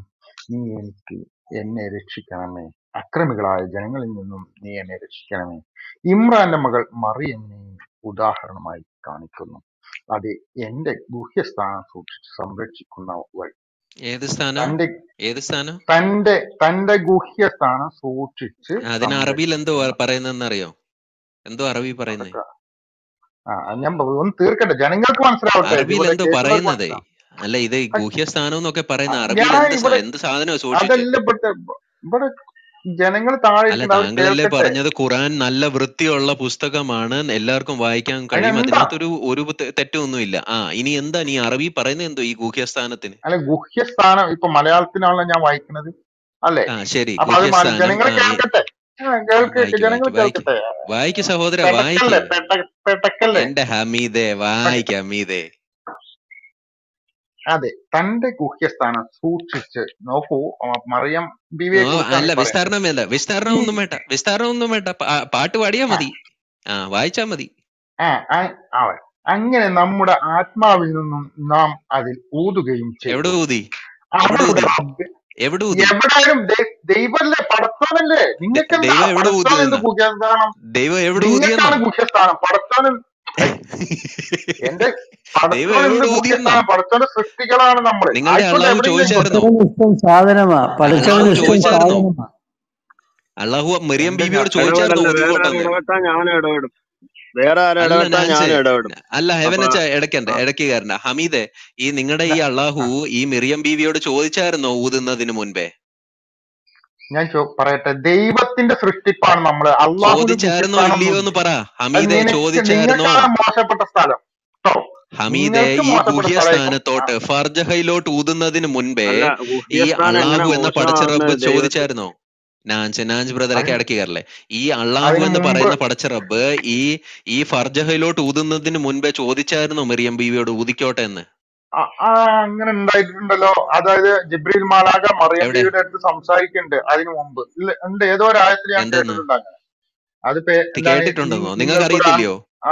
നീ എനിക്ക് എന്നെ രക്ഷിക്കണമേ. അക്രമികളായ ജനങ്ങളിൽ നിന്നും നീ എന്നെ രക്ഷിക്കണമേ. ഇമ്രാന്റെ മകൾ മറിയമ്മിനെയും ഉദാഹരണമായി കാണിക്കുന്നു. അത് എന്റെ ഗുഹ്യസ്ഥാനം സൂക്ഷിച്ച് സംരക്ഷിക്കുന്നവൾ. ഏത് സ്ഥാനം? തന്റെ ഏത് സ്ഥാനം? തന്റെ തന്റെ ഗുഹ്യസ്ഥാനം സൂക്ഷിച്ച് അതിന് അറബിയിൽ എന്തോ സംരക്ഷിക്കുന്ന. പറയുന്നതെന്ന് അറിയോ? എന്തോ അറബി പറയുന്നേ? അതൊക്കെ ആ ഞാൻ പ- ഒന്ന് തീർക്കട്ടെ, ജനങ്ങൾക്ക് മനസ്സിലാവട്ടെ, അറബിയിൽ ഇവിടെ എന്തോ കേൾക്കുന്നവർക്ക് പറയുന്നതേ. മനസ്സിലാവും. അല്ല, ഇത് ഗുഹ്യസ്ഥാനം എന്നൊക്കെ ആ, പറയുന്ന അറബിയിൽ ഞാൻ എന്ത് സാ- ഇവിടെ എന്ത് സാധനമാണ് സൂക്ഷിച്ച്? അതല്ല ഇവിടെ ഇവിടെ ജനങ്ങൾ താഴെ അല്ല, ഇരിക്കുന്നത് അവർ താങ്കളല്ലേ കേൾക്കട്ടെ. പറഞ്ഞത് ഖുറാൻ നല്ല വൃത്തിയുള്ള പുസ്തകമാണ്, എല്ലാവർക്കും വായിക്കാൻ കഴിയും, അതിനെന്താ അതിനകത്തൊരു ഒരു തെ- തെറ്റൊന്നുമില്ല. ആ, ഇനി എന്താ നീ അറബി പറയുന്നത്? എന്തോ ഈ ഗുഹ്യസ്ഥാനത്തിന്? അല്ല, ഗുഹ്യസ്ഥാനം ഇപ്പൊ മലയാളത്തിനാണല്ലോ ഞാൻ വായിക്കുന്നത്, അല്ലേ? ആ ശരി, അപ്പൊ അത് ഗുഹ്യസ്ഥാനം. ജനങ്ങൾ ആ ഈ- കേൾക്കട്ടെ. ആ, ആ, കേൾക്ക് വായിക്ക് ജനങ്ങൾ വായിക്ക് വായിക്ക് കേൾക്കട്ടെ. വായിക്ക് സഹോദര, വായിക്ക്. പെടക്കല്ലേ, പെട്ട പെട്ടക്കല്ലേ. എന്റെ ഹമീദെ വായിക്ക്, ഹമീദെ. അതെ, തന്റെ ഗുഹ്യസ്ഥാനം സൂക്ഷിച്ച് നോക്കൂ. ആ, മറിയം ബീവിയെ നോ, കുറിച്ചാണ് അല്ല ഈ പറയുന്നത്. വിസ്താരണം വേണ്ട, വിസ്താരണം ഈ ഒന്നും വേണ്ട, വിസ്താരണം ഒന്നും വേണ്ട. പാ- പാട്ട് പാടിയാ ആ മതി. ആ, വായിച്ചാ മതി. ആ ആ- അവൻ അങ്ങനെ നമ്മുടെ ആത്മാവിൽ നിന്നും നാം അതിൽ ഊതുകയും എവിടെ ചെയ്തു. ഊതി? എവിടെ അവളുടെ ഊതി? റബ്ബ് എവിടെ ഊതി? എവിടെയും ദൈവല്ലേ, പടത്തോനല്ലേ. ദ- നിങ്ങൾക്കെന്താ ദൈവം എവിടെ പടത്തോൻ എന്ത് ഊതിയെന്നാ? ഗുഹ്യസ്ഥാനം? ദൈവം എവിടെ ഊതിയെന്നാ? നിങ്ങൾക്കാണ് ഗുഹ്യസ്ഥാനം. പടത്തോന് എന്റെ ദൈവം പടത്തോൻ എന്ത് എവിടെ ഊതിയെന്നാ? ഗുഹ്യസ്ഥാനം? പടത്തോന്റെ സൃഷ്ടികളാണ് നമ്മള്. നിങ്ങളുടെ ആയിക്കോട്ടെ, അള്ളാഹു എവിടെയെങ്കിലും ചോദിച്ചായിരുന്നോ? ആയിക്കോട്ടെ. പഠിച്ചവന് ഇഷ്ടം സാധനമാ. അള്ളാഹു പഠിച്ചവന് ഇഷ്ടം ചോദിച്ചായിരുന്നോ? സാധനമാ. അള്ളാഹു മറിയം എന്റെ ബീവിയോട് ഞാൻ ചോദിച്ചായിരുന്നോ ഇടപെടല്ല, വേറെ ആരും ഊതിക്കോട്ടെന്ന്? ഇടപെട്ടാ ഞാൻ ഇടപെടും. വേറെ ആരും അല്ല ഇടപെട്ടാ ഞാൻ നാൻസേ, ഇടപെടും. അല്ല അപ്പൊ ഹെവനച്ച ഇടയ്ക്കണ്ട, ആ, ഇടയ്ക്ക് കയറണ്ട. ഹമീദെ, ഈ നിങ്ങളുടെ ഈ ന- അള്ളാഹു ആ, ഈ മിറിയം ബീവിയോട് ചോദിച്ചായിരുന്നോ ഊതുന്നതിന് മുൻപേ? ഞാൻ ചോ- പറയട്ടെ, ദൈവത്തിന്റെ സൃഷ്ടിപ്പാണ് നമ്മള്. അള്ളാഹുന് ചോദിച്ചായിരുന്നോ ഗുഹ്യസ്ഥാനം ഇല്ലയോ എന്ന് ഒന്നുമില്ല. പറ അത് ഹമീദെ. നിനക്ക് ചോദിച്ചായിരുന്നോ? നിങ്ങൾക്കാണ് മോശപ്പെട്ട സ്ഥലം കേട്ടോ. ഹമീദെ, നിങ്ങൾക്ക് ഈ മോശപ്പെട്ട സ്ഥലമായിരിക്കും. ഗുഹ്യസ്ഥാനത്തോട്ട് ഫർജഹയിലോട്ട് ഊതുന്നതിന് മുൻപേ അല്ല, ഈ ഗുഹ്യസ്ഥാനം എങ്ങനെ അള്ളാഹു എന്ന പടച്ച റബ്ബ് മോശമാകുന്നത്? ദൈവത്തിൽ ചോദിച്ചായിരുന്നോ? നാഞ്ച് നാഞ്ച് ബ്രദറൊക്കെ അതിന് ഇടയ്ക്ക് കയറല്ലേ. ഈ അള്ളാഹു അതിനു എന്ന് മുമ്പ് പറയുന്ന പടച്ച റബ്ബ് ഈ ഈ ഫർജഹയിലോട്ട് ഊതുന്നതിന് മുൻപേ ചോദിച്ചായിരുന്നോ മിറിയം ബീവിയോട് ഊതിക്കോട്ടെ എന്ന്? ആ- ആ, അങ്ങനെ ഉണ്ടായിട്ടുണ്ടല്ലോ. അതായത് ജിബ്രീൽ മാലാക മറിയം എവിടെ? ബീവിയുടെ അടുത്ത് സംസാരിക്കുന്നുണ്ട് അതിനു മുമ്പ്. ഇല്ല, ഉണ്ട്, ഏതോ ഒരു ആയത്തിൽ ഞാൻ എന്തെന്ന് കേട്ടിട്ടുണ്ട് അങ്ങനെ. അതിപ്പോ ഇത് എന്താണ്, കേട്ടിട്ടുണ്ടെന്നോ? നി- നിങ്ങൾക്ക് നിങ്ങൾക്കൊരു ആൺ- അറിയത്തില്ലയോ? ആ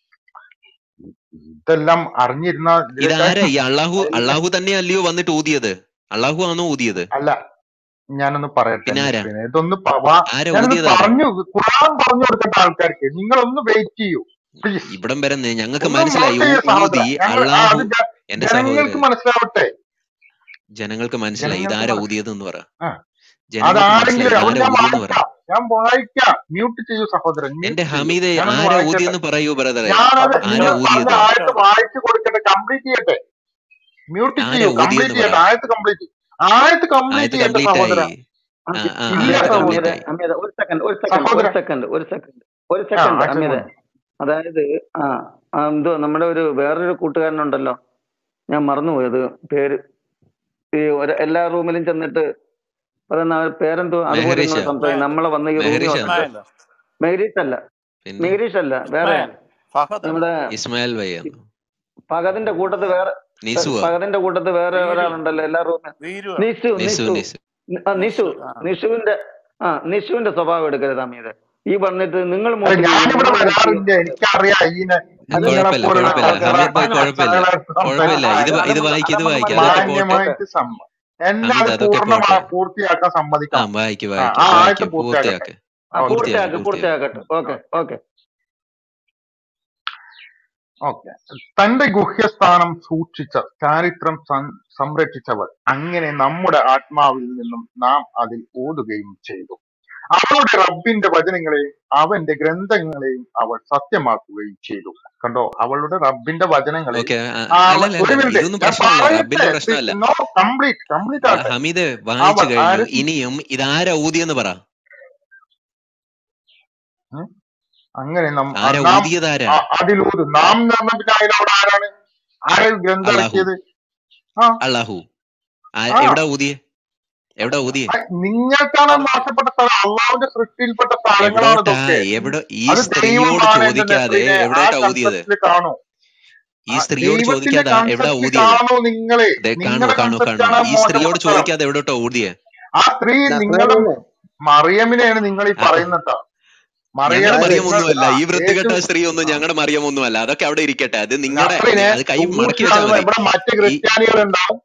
ഇതെല്ലാം അറിഞ്ഞിരുന്ന ഇതിലൊക്കെ ഇതാരാ? ഈ അള്ളാഹു അതിൽ അള്ളാഹു തന്നെയല്ലയോ വന്നിട്ട് ഊതിയത്? അള്ളാഹു ആണോ ഊതിയത്? അല്ല. ഞാനൊന്ന് പറയട്ടെ പിന്നെ ആരാ? മുസ്ലിനെ, ഇതൊന്ന് പ- വാ- ആരാ ഞാനൊന്ന് ഊതിയതാരാ? പറഞ്ഞു, ഖുർആൻ പറഞ്ഞു കൊടുക്കേണ്ട ആൾക്കാർക്ക് നിങ്ങളൊന്ന് വെയിറ്റ് ചെയ്യൂ പ്ലീസ്. ഇവിടം വരെ ഞങ്ങൾക്ക് ഒന്ന് മനസ്സിലായി. നോട്ട് ചെയ്യ ഊ- സഹോദര. ഊതി ഞങ്ങൾ ആ, അള്ളാഹു. അത് ജ- എന്റെ ജനങ്ങൾക്ക് സഹോദര, മനസ്സിലാവട്ടെ. ജനങ്ങൾക്ക് മനസ്സിലായി ജനങ്ങൾക്ക് ഇതാരാ മനസ്സിലാവും. ഊതിയത് എന്ന് പറ. ആ, ജനങ്ങൾക്ക് മനസ്സിലായി അതാരെങ്കിലും അവൻ ഇതാരാ ഞാൻ ഊതിയെന്ന് പറ. വായിക്കാം, ഞാൻ വായിക്കാം. മ്യൂട്ട് ചെയ്യൂ സഹോദരൻ, എന്റെ മ്യൂട്ട് ചെയ്യൂ. ഹമീദെ, ഞാനൊന്ന് ആരാ വായിക്കട്ടെ. ഊതിയെന്ന് പറയൂ ബ്രദറെ. ഞാനത് ആരാ നിങ്ങൾ പറഞ്ഞ ഊതിയത്? ആയത്ത് വായിച്ചു കൊടുക്കട്ടെ, കംപ്ലീറ്റ് ചെയ്യട്ടെ. മ്യൂട്ട് ആരാ ചെയ്യൂ, കംപ്ലീറ്റ് ഊതിയെന്ന് പറ. ചെയ്യട്ടെ. ആയത്ത് കംപ്ലീറ്റ് ആയത്ത് കംപ്ലീറ്റ് ആയത്ത് ചെയ്യട്ടെ കംപ്ലീറ്റ് സഹോദര. ആയി. ആ ആ ഇല്ല അമീത ആയത്ത് സഹോദര. കംപ്ലീറ്റ് അമീത ആയി. അമീത ഒരു സെക്കൻഡ് ഒരു സെക്കൻഡ് സഹോദര ഒരു സെക്കൻഡ് ഒരു സെക്കൻഡ് ഒരു ആ സെക്കൻഡ് ആക്ഷൻ അമീത. കൊണ്ട് അതായത് ആ ആ, എന്തോ നമ്മുടെ ഒരു വേറൊരു കൂട്ടുകാരനുണ്ടല്ലോ, ഞാൻ മറന്നുപോയത് പേര്. ഈ ഒരു എല്ലാ റൂമിലും ചെന്നിട്ട് പറയുന്ന ആ പേരെന്തോ, അതുപോലെ മെഹറിഷ. ഇങ്ങനെ സംസാരിക്കും. നമ്മളെ വന്ന് ഈ റൂമിൽ മെഹറിഷ വന്നിട്ട്. എന്നോ? മെഹരീഷ് അല്ല, പിന്നെ മെഹരീഷ് അല്ല, വേറെ നമ്മുടെ ഇസ്മായിൽ വയ്യെന്നോ? പകതിന്റെ കൂട്ടത്ത് വേറെ നിസുവോ? പകതിന്റെ കൂട്ടത്ത് വേറെ ഒരാളുണ്ടല്ലോ എല്ലാ റൂമിലും. നിസു നിസു നിസു നിസു നി- ആ, നിഷു നിഷുവിന്റെ ആ നിഷുവിന്റെ സ്വഭാവം എടുക്കരുത് അമീത്. ഈ വന്നിട്ട് നിങ്ങൾ അല്ല, മോട്ട് ചെയ്യും ഞാനിവിടെ നിങ്ങൾ മോട്ട് വരാറില്ല, ചെയ്യും. എനിക്കറിയാം ഇതിനെ. ആ, അതല്ല നിങ്ങളെ കുഴപ്പമില്ല പോലുള്ള കുഴപ്പമില്ല ഓക്കെ ആൾക്കാരെ ഹമീദ് ഭായ്, അങ്ങനെ കുഴപ്പമില്ല ചാനലടുത്ത് ആ കുഴപ്പമില്ല. ആ, ഇത് അത് വ- ഇത് നമുക്ക് വായിക്ക്, ഇത് അത് നമുക്ക് വായിക്ക്, അതൊക്കെ മനസ്സിലായി. പോട്ടെ. ഓക്കെ മാന്യമായിട്ട് സമ്മ എന്നെ അത് ഹമീദ് അതൊക്കെ പൂർണ്ണമാ പോട്ടെ. പൂർത്തിയാക്കാൻ ആ സമ്മതിക്കണം. വായിക്ക് ആ വായിക്ക് ആ വായിക്ക് ആയത്ത് പൂർത്തിയാക്കട്ടെ. പൂർത്തിയാക്ക് ആ ഓക്കെ പൂർത്തിയാക്ക് പൂർത്തിയാക്ക് പൂർത്തിയാക്ക്. പൂർത്തിയാക്കട്ടെ. Okay okay okay. തന്റെ ഗുഹ്യസ്ഥാനം സൂക്ഷിച്ച ചാരിത്രം സം- സംരക്ഷിച്ചവൾ. അങ്ങനെ നമ്മുടെ ആത്മാവിൽ നിന്നും നാം അതിൽ ഓതുകയും ചെയ്തു. അവളുടെ റബ്ബിന്റെ വചനങ്ങളെയും അവന്റെ ഗ്രന്ഥങ്ങളെയും അവൾ സത്യമാക്കുകയും ചെയ്തു. കണ്ടോ, അവളുടെ റബ്ബിന്റെ വചനങ്ങളെയും ഓക്കെ. ആ, അല്ലല്ല ഒരു അല്ലല്ല, മിനിറ്റ് ഇതൊന്നും ഞാൻ പ്രശ്നമല്ല, പറയട്ടെ. റബ്ബിന്റെ പ്രശ്നമല്ല. നോ, കംപ്ലീറ്റ് കംപ്ലീറ്റ് ആ, ആട്ടെ. ഹമീദ് വായിച്ചു അവൾ കഴിഞ്ഞു. ആര് ഇനിയും ഇതാരാ ഊതിയെന്ന് പറ. ഉം? അങ്ങനെ നം- ആ, ആരാ നാം ഊതിയതാരാ? ആ, അതിലൂത് നാം എന്ന് പറഞ്ഞ പിന്നെ അതിലവിടെ ആരാണ്? ആരെ ഗ്രന്ഥം അള്ളാഹു. ഇറക്കിയത്? ആ അള്ളാഹു. ആ, ആ എവിടാ ഊതിയെ? എവിടാ ഊതിയെ? ആ, നിങ്ങൾക്കാണ് മോശപ്പെട്ട സ്ഥലം. അള്ളാഹുവിന്റെ സൃഷ്ടിയിൽപ്പെട്ട സ്ഥലങ്ങളാണ് എവിടോട്ടാ? ഇതൊക്കെ. എവിടെ? ഈ അത് സ്ത്രീയോട് ദൈവമാണ് എന്റെ ചോദിക്കാതെ നെസ്രീനെ. ആ എവിടോട്ടാ ഊതിയത്? കൺസെപ്റ്റിൽ കാണൂ. ഈ ആ സ്ത്രീയോട് ദൈവത്തിന്റെ ചോദിക്കാതെ എവിടാ കൺസെപ്റ്റിൽ ഊതിയത്? കാണൂ നിങ്ങള്. ദേ കാണൂ നിങ്ങളുടെ കാണൂ കാണൂ. കൺസെപ്റ്റാണ് ഈ സ്ത്രീയോട് മോശപ്പെട്ട സ്ഥലം. ചോദിക്കാതെ എവിടോട്ടാ ഊതിയെ? ആ സ്ത്രീ നിങ്ങളുടെ നസ്രാണിയിലെ മറിയമിനെയാണ് നിങ്ങൾ ഈ ആ, പറയുന്നത്. മറിയം ഞങ്ങളുടെ അതായത് മറിയം നിങ്ങൾ ഒന്നുമല്ല, ആ ഈ വൃത്തികെട്ട യേശു സ്ത്രീ ഒന്നും ആ ഞങ്ങളുടെ മറിയം ഒന്നുമല്ല. അതൊക്കെ അവിടെ ഇരിക്കട്ടെ. അത് നിങ്ങളുടെ നസ്രീനെ അത് കൈ മടക്കി വെച്ചാ സൂക്ഷിച്ചാൽ മതി. ഇവിടെ മറ്റ് ഈ ക്രിസ്ത്യാനികൾ ഉണ്ടാവും.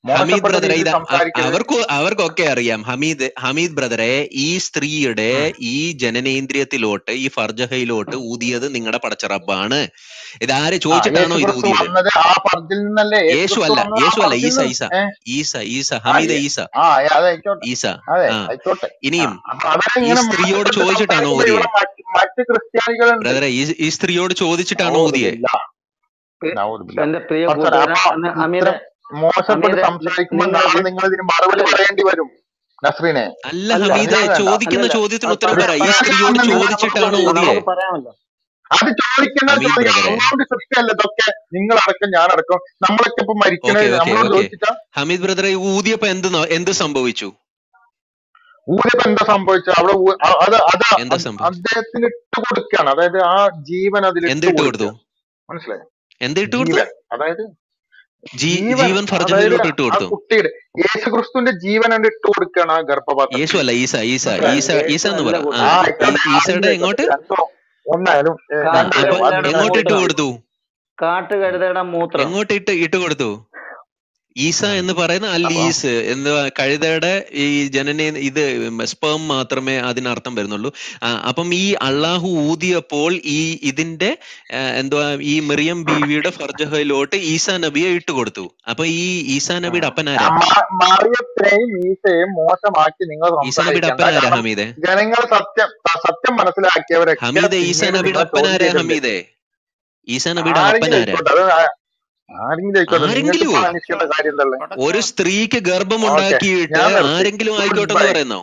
ഹമീദ് മോശപ്പെട്ട ബ്രദറെ രീതിയിൽ ഇത് അ- സംസാരിക്കരുത്. അവർക്ക് അവർക്കൊക്കെ അറിയാം. ഹമീദ് ഹമീദ് ബ്രദറെ, ഈ സ്ത്രീയുടെ ഉം. ഈ ജനനേന്ദ്രിയത്തിലോട്ട്, ഈ ഫർജഹയിലോട്ട് ഊതിയത് നിങ്ങളുടെ പടച്ചറബ്ബാണ്. ഇതാര് ആ ചോദിച്ചിട്ടാണോ യേശു ഇത് ക്രിസ്തു ഊതിയത്? വന്നത് ആ ഫർജിൽ നിന്നല്ലേ? യേശു യേശു ക്രിസ്തു അല്ല, വന്നത് ആ യേശു അല്ല, ഫർജിൽ ഈസ നിന്ന്. ഈസ ഏഹ് ഈസ ഈസ ആ ഹമീദ ഏ- ഈസ ആ ഏ, അതായിക്കോട്ടെ. ഈസ. അതെ ആ ആയിക്കോട്ടെ. ആ ഇനിയും അപ്പൊ ഈ അവരിങ്ങനെ സ്ത്രീയോട് മോശപ്പെട്ട് ചോദിച്ചിട്ടാണോ സംസാരിക്കുമ്പോ ഊതിയേ? ഇവിടെ മറ്റ് മറ്റ് ക്രിസ്ത്യാനികളുണ്ട്. ബ്രദറെ, ഈ ഈ സ്ത്രീയോട് ചോദിച്ചിട്ടാണോ ഊതിയേ? നവോദുബില്ല നവോദുബില്ല. എന്റെ പ്രിയ പക്ഷേ കൂട്ടുകാരൻ അപ്പൊ അന്ന് അമീരെ ഇത്തരം മോശപ്പെട്ട് അമീരെ സംസാരിക്കുമ്പോൾ നിങ്ങൾ നാളെ നിങ്ങൾ ഇതിന് മറുപടി അല്ലല്ല പറയേണ്ടി വരും നസ്രീനെ. അല്ല അല്ല ഹമീദെ, അതിനത് വേണ്ട. ചോദിക്കുന്ന അല്ലല്ല ചോദ്യത്തിന് അത് ഉത്തരം പറയാ പറ. ഈ പറയാം സ്ത്രീയോട് ക്രിസ്ത്യാനികളെന്ന് നിങ്ങൾ നമുക്ക് ചോദിച്ചിട്ടാണോ ചോദിക്കാം. ഊതിയേ? നമുക്ക് പറയാമല്ലോ. അത് ചോദിക്കേണ്ടത് ഹമീദ് ചോദിക്കാം. ബ്രദറെ, നമ്മളോട് സൃഷ്ടിയല്ല ഇതൊക്കെ. നിങ്ങളടക്കം ഞാനടക്കം നമ്മളൊക്കെ ഇപ്പൊ ഓക്കെ മരിക്കണത് ഓക്കെ നമ്മളോട് ഓക്കെ ചോദിച്ചിട്ടാ. ഹമീദ് ബ്രദറെ, ഊതിയപ്പോ എന്ത് ന- എന്ത് സംഭവിച്ചു? ഊരിപ്പോ എന്താ സംഭവിച്ചത്? അവിടെ ഊ- അ- അത് അത് എന്താ അ- സംഭവിച്ചു? അദ്ദേഹത്തിന് ഇട്ട് കൊടുക്കുകയാണ്. അതായത് ആ ജീവൻ അതിൽ എന്ത് ഇട്ട് ഇട്ട് കൊടുത്തു? കൊടുക്കുകയാണ്. മനസ്സിലായോ? എന്ത് ഇട്ട് കൊടുത്തു? ജീവൻ, അതായത് ജീ ജീവൻ, ജീവൻ അതായത് ഫർജഹയിലോട്ട് ഇട്ട് ആ കൊടുത്തു. കുട്ടിയുടെ യേശുക്രിസ്തുവിന്റെ ജീവൻ ഉണ്ട് ഇട്ട് കൊടുക്കുകയാണ് ആ യേശു ഗർഭപാത്രത്തിൽ. അല്ല, ഈസ ഈസ മനസ്സിലായോ? ഈസ ഈസ യേശു എന്ന് അല്ല പറ. ആ ആ കൂട്ടുകാരൻ. ഈ- ഈ ആയിക്കോട്ടെ, ഈസയുടെ ആരെങ്കിലും എങ്ങോട്ട്? ആയിക്കോട്ടെ, രണ്ടോ ഒന്നായാലും ഏ, ആ രണ്ടായാലും അപ്പൊ അത് കാട്ടുകഴുതയുടെ നിങ്ങൾ എങ്ങോട്ട് ഇട്ട് മൂത്രം കൊടുത്തു? കാട്ടുകഴുതയുടെ മൂത്രം. എങ്ങോട്ട് ഇട്ട് ഇട്ട് കൊടുത്തു? ഈസ ഉം. എന്ന് പറയുന്ന അൽ അപ്പൊ ഈസ് എന്ന് കഴുതയുടെ ഈ ജനനെ ഇത് സ്പേം മാത്രമേ അതിനർത്ഥം വരുന്നുള്ളൂ. ആ, അപ്പം ഈ അള്ളാഹു ഊതിയപ്പോൾ ഈ ഇതിന്റെ ആ, എന്തുവാ ഈ മറിയം ബീവിയുടെ ഫർജഹയിലോട്ട് ഈസാ നബിയെ ഇട്ട് കൊടുത്തു. അപ്പൊ ഈ ഈസാ നബിയുടെ ഉം. ആ അപ്പനാരാ? മ- മറിയത്തെയും ഈസയെയും മോശമാക്കി നിങ്ങൾ ഈസാ നബിയുടെ സംസാരിക്കണ്ട. അപ്പനാരാ കാരണം ഹമീദെ? ജനങ്ങൾ സത്യം സത്യം മനസ്സിലാക്കിയവരൊക്കെ ഹമീദെ, ഈസാ പിന്നീട് നബിയുടെ നിങ്ങളെ ചോദ്യം അപ്പനാരാ ചെയ്തിട്ടുണ്ട്. ഹമീദെ? ഈസാ നബിയുടെ ആരെങ്കിലും അപ്പനാരാ? ആയിക്കോട്ടെ, അത് ആ- ആരെങ്കിലും ആയിക്കോട്ടെ, നിങ്ങൾക്ക് ആരെങ്കിലുമോ? ഇപ്പോൾ അന്വേഷിക്കേണ്ട കാര്യം എന്തല്ലേ? ഒരു സ്ത്രീക്ക് ഗർഭം ഓക്കെ, ഉണ്ടാക്കിയിട്ട് ഞാൻ നിർത്തി. ആരെങ്കിലും ഗുഡ് ആയിക്കോട്ടെ ബൈ. എന്ന് പറയുന്നോ?